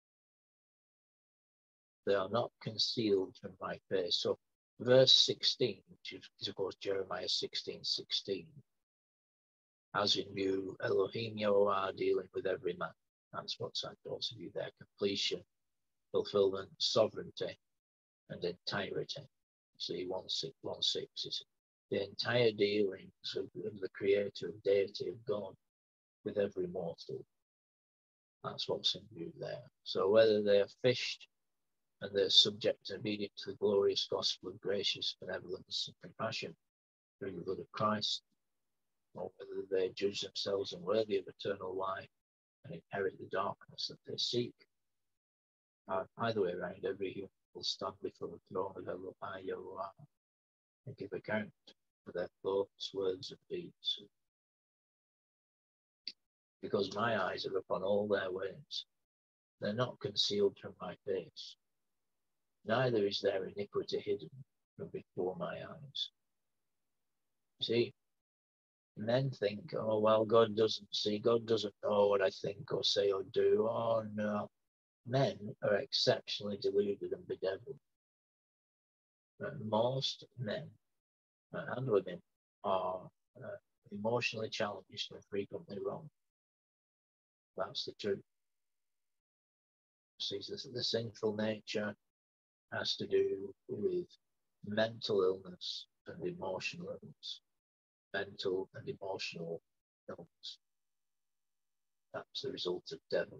They are not concealed from my face. So verse 16, which is of course Jeremiah 16:16, has in view Elohim YAHUAH dealing with every man. That's what's supposed to be their completion, fulfillment, sovereignty, and entirety. See, 1:6 is the entire dealings of the creator and deity of God with every mortal. That's what's in view there. So whether they are fished and they're subject and obedient to the glorious gospel of gracious benevolence and compassion through the blood of Christ, or whether they judge themselves unworthy of eternal life and inherit the darkness that they seek, either way around, every human will stand before the throne of Elohai YAHUAH and give account for their thoughts, words, and deeds. Because my eyes are upon all their ways, they're not concealed from my face. Neither is their iniquity hidden from before my eyes. See, men think, oh, well, God doesn't see, God doesn't know what I think or say or do. Oh, no. Men are exceptionally deluded and bedeviled. But most men and women are emotionally challenged and frequently wrong. That's the truth. See, the sinful nature has to do with mental illness and emotional illness. Mental and emotional illness. That's the result of devil.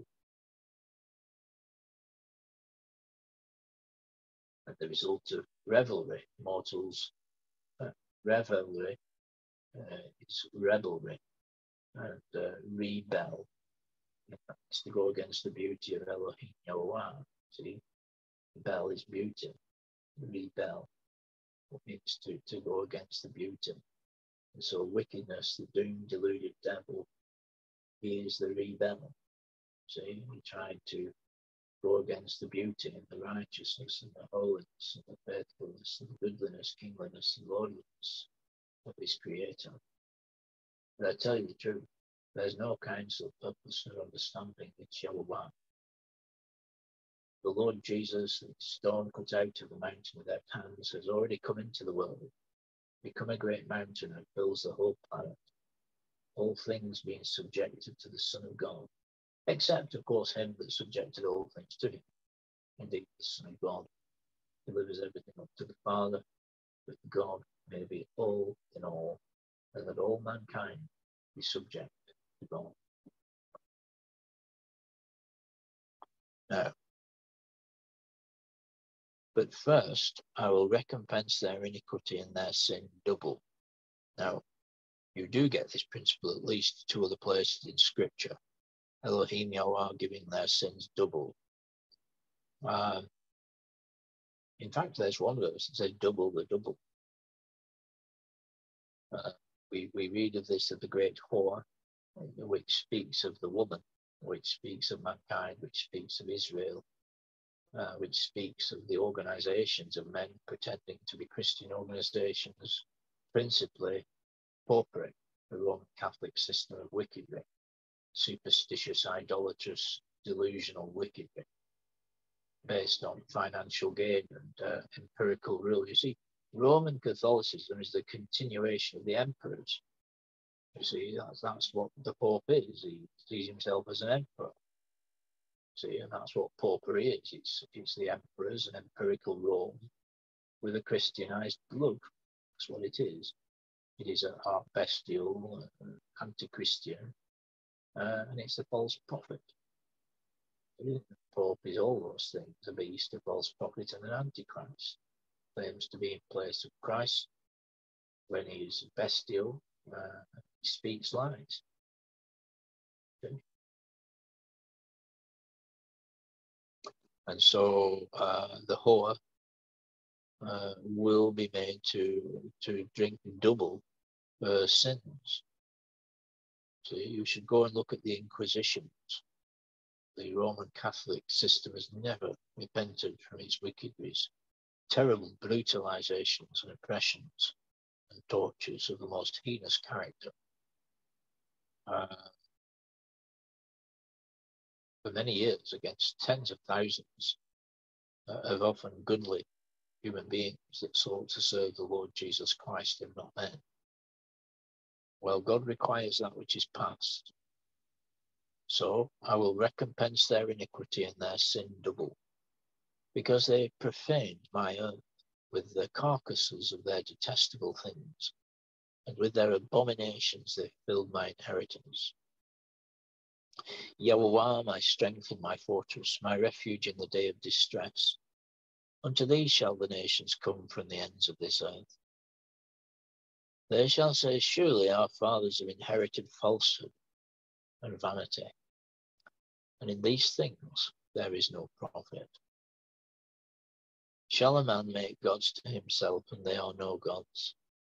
And the result of revelry. Mortals revelry is revelry, and rebel is to go against the beauty of Elohim YAHUAH. See, rebel is beauty. Rebel means to go against the beauty. And so wickedness, the doomed, deluded devil, he is the rebel. See, he tried to go against the beauty and the righteousness and the holiness and the faithfulness and the goodliness, kingliness and lordliness of his creator. But I tell you the truth, there's no counsel, purpose, or understanding in YAHUAH. The Lord Jesus, the stone cut out of the mountain without hands, has already come into the world, become a great mountain and fills the whole planet, all things being subjected to the Son of God, except, of course, him that subjected all things to him. Indeed, the Son of God delivers everything up to the Father, that God may be all in all, and that all mankind be subject to God. Now, but first, I will recompense their iniquity and their sin double. Now, you do get this principle at least 2 other places in Scripture. Elohim YAHUAH giving their sins double. In fact, there's one verse that says double the double. We read of this of the great whore, which speaks of the woman, which speaks of mankind, which speaks of Israel, which speaks of the organizations of men pretending to be Christian organizations, principally popery, the Roman Catholic system of wickedry, superstitious, idolatrous, delusional wickedry, based on financial gain and empirical rule. You see, Roman Catholicism is the continuation of the emperors. You see, that's what the Pope is. He sees himself as an emperor. See, and that's what popery is. It's the emperors and empirical Rome with a Christianized look. That's what it is. It is a heart bestial, anti-Christian, and it's a false prophet. The Pope is all those things: a beast, a false prophet, and an antichrist. Claims to be in place of Christ when he is bestial, he speaks lies. Okay. And so the whore will be made to drink double her sins. So you should go and look at the Inquisitions. The Roman Catholic system has never repented from its wickedness. Terrible brutalizations and oppressions and tortures of the most heinous character. For many years, against tens of thousands of often goodly human beings that sought to serve the Lord Jesus Christ and not men. Well, God requires that which is past. So I will recompense their iniquity and their sin double, because they profaned my earth with the carcasses of their detestable things, and with their abominations they filled my inheritance. YAHUAH, my strength and my fortress, my refuge in the day of distress. Unto thee shall the nations come from the ends of this earth. They shall say, surely our fathers have inherited falsehood and vanity, and in these things there is no profit. Shall a man make gods to himself, and they are no gods?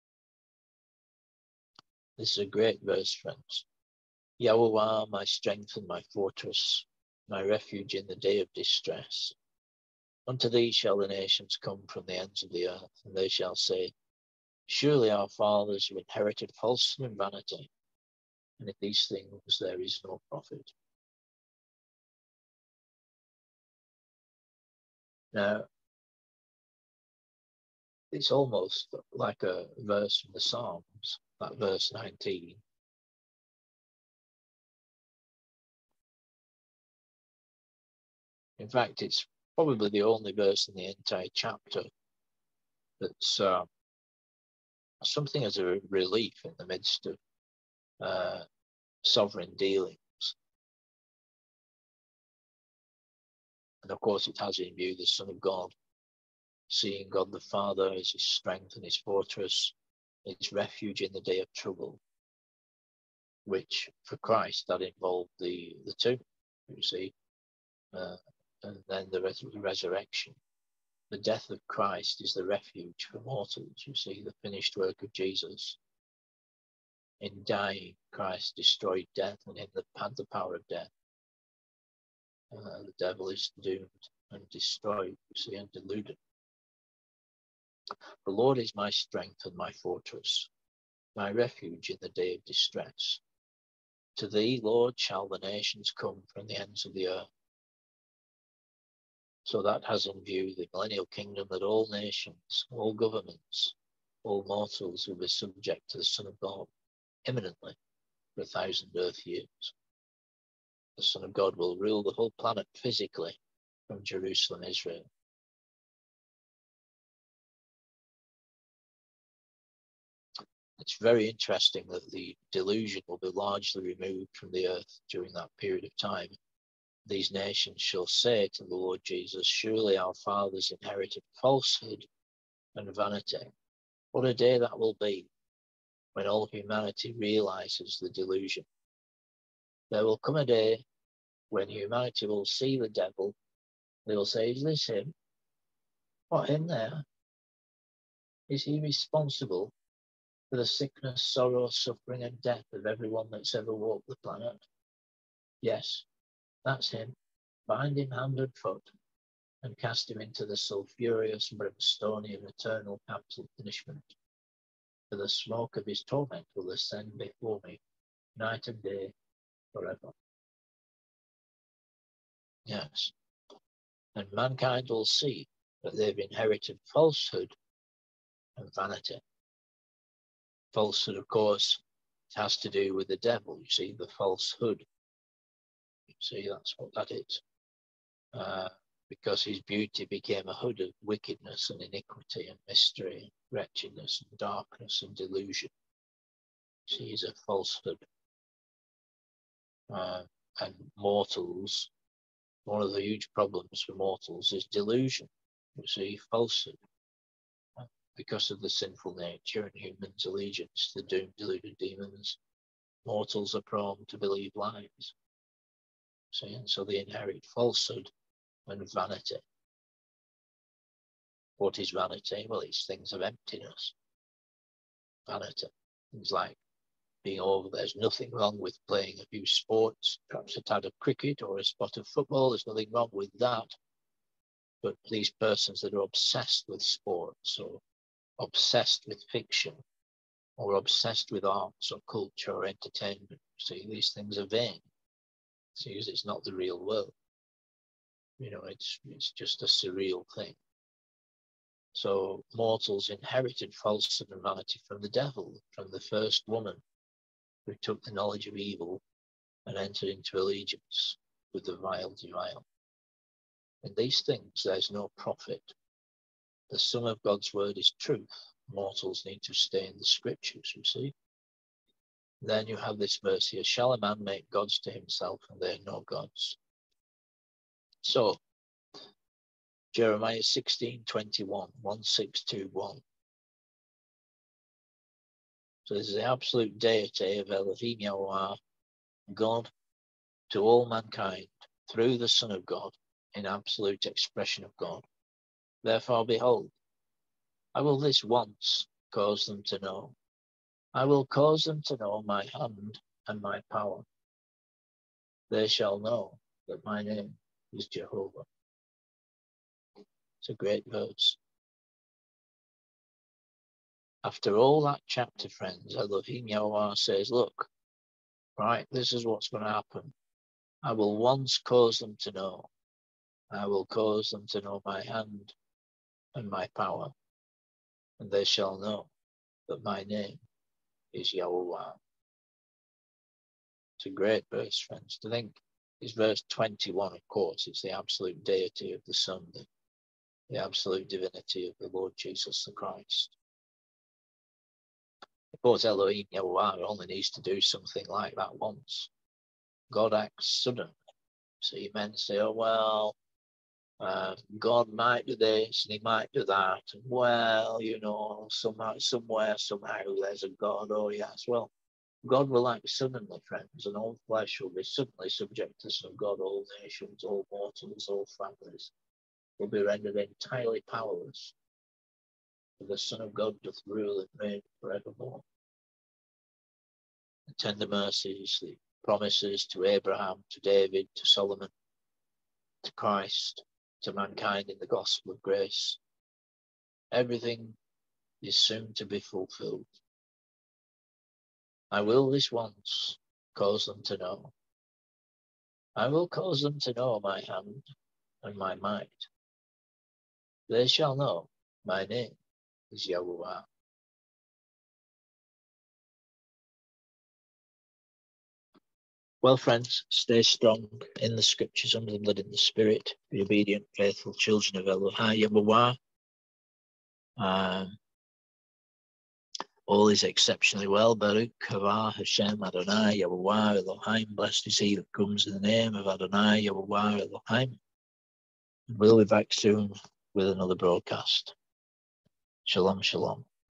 This is a great verse, friends. YAHUAH, my strength and my fortress, my refuge in the day of distress. Unto thee shall the nations come from the ends of the earth, and they shall say, surely our fathers have inherited falsehood and vanity, and in these things there is no profit. Now, it's almost like a verse from the Psalms, that verse 19. In fact, it's probably the only verse in the entire chapter that's something as a relief in the midst of sovereign dealings. And of course, it has in view the Son of God, seeing God the Father as his strength and his fortress, It's refuge in the day of trouble, which for Christ, that involved the tomb, you see, and then the resurrection. The death of Christ is the refuge for mortals, you see, the finished work of Jesus. In dying, Christ destroyed death, and in had the power of death. The devil is doomed and destroyed, you see, and deluded. The Lord is my strength and my fortress, my refuge in the day of distress. To thee, Lord, shall the nations come from the ends of the earth. So that has in view the millennial kingdom, that all nations, all governments, all mortals will be subject to the Son of God imminently for 1,000 earth years. The Son of God will rule the whole planet physically from Jerusalem, Israel. It's very interesting that the delusion will be largely removed from the earth during that period of time. These nations shall say to the Lord Jesus, surely our fathers inherited falsehood and vanity. What a day that will be when all humanity realizes the delusion. There will come a day when humanity will see the devil. They will say, is this him? What, him there? Is he responsible for the sickness, sorrow, suffering and death of everyone that's ever walked the planet? Yes, that's him. Bind him hand and foot and cast him into the sulphurous brimstone of eternal capital punishment. For the smoke of his torment will ascend before me night and day forever. Yes. And mankind will see that they've inherited falsehood and vanity. Falsehood, of course, it has to do with the devil. You see, the falsehood. You see, that's what that is. Because his beauty became a hood of wickedness and iniquity and mystery, and wretchedness and darkness and delusion. See, he's a falsehood. And mortals, one of the huge problems for mortals is delusion. You see, falsehood. Because of the sinful nature and humans' allegiance to doomed, deluded demons, mortals are prone to believe lies. See, and so they inherit falsehood and vanity. What is vanity? Well, it's things of emptiness. Vanity. Things like being over. There's nothing wrong with playing a few sports, perhaps a tad of cricket or a spot of football. There's nothing wrong with that. But these persons that are obsessed with sports or obsessed with fiction or obsessed with arts or culture or entertainment, see, these things are vain. See, because it's not the real world. You know, it's just a surreal thing. So mortals inherited falsehood and vanity from the devil, from the first woman who took the knowledge of evil and entered into allegiance with the vile devile. In these things, there's no profit. The sum of God's word is truth. Mortals need to stay in the scriptures, you see. Then you have this verse here, shall a man make gods to himself, and they are no gods? So, Jeremiah 16:21, 1621. So this is the absolute deity of Elohim YAHUAH, God to all mankind, through the Son of God, in absolute expression of God. Therefore, behold, I will this once cause them to know. I will cause them to know my hand and my power. They shall know that my name is Jehovah. It's a great verse. After all that chapter, friends, Elohim YAHUAH says, look, right, this is what's going to happen. I will once cause them to know. I will cause them to know my hand and my power. And they shall know that my name is YAHUAH. It's a great verse, friends. To think is verse 21, of course. It's the absolute deity of the Son, the absolute divinity of the Lord Jesus the Christ. Of course, Elohim YAHUAH only needs to do something like that once. God acts suddenly. So men say, oh, well, God might do this and he might do that. And well, you know, somehow, somewhere, somehow there's a God. Oh, yes. Well, God will act suddenly, friends, and all flesh will be suddenly subject to the Son of God. All nations, all mortals, all families will be rendered entirely powerless. For the Son of God doth rule and reign forevermore. The tender mercies, the promises to Abraham, to David, to Solomon, to Christ, to mankind in the gospel of grace. Everything is soon to be fulfilled. I will this once cause them to know. I will cause them to know my hand and my might. They shall know my name is YAHUAH. Well, friends, stay strong in the scriptures and led in the spirit. Be obedient, faithful children of YAHUAH. All is exceptionally well. Baruch Hava Hashem Adonai YAHUAH Elohim. Blessed is he that comes in the name of Adonai YAHUAH Elohim. We'll be back soon with another broadcast. Shalom, shalom.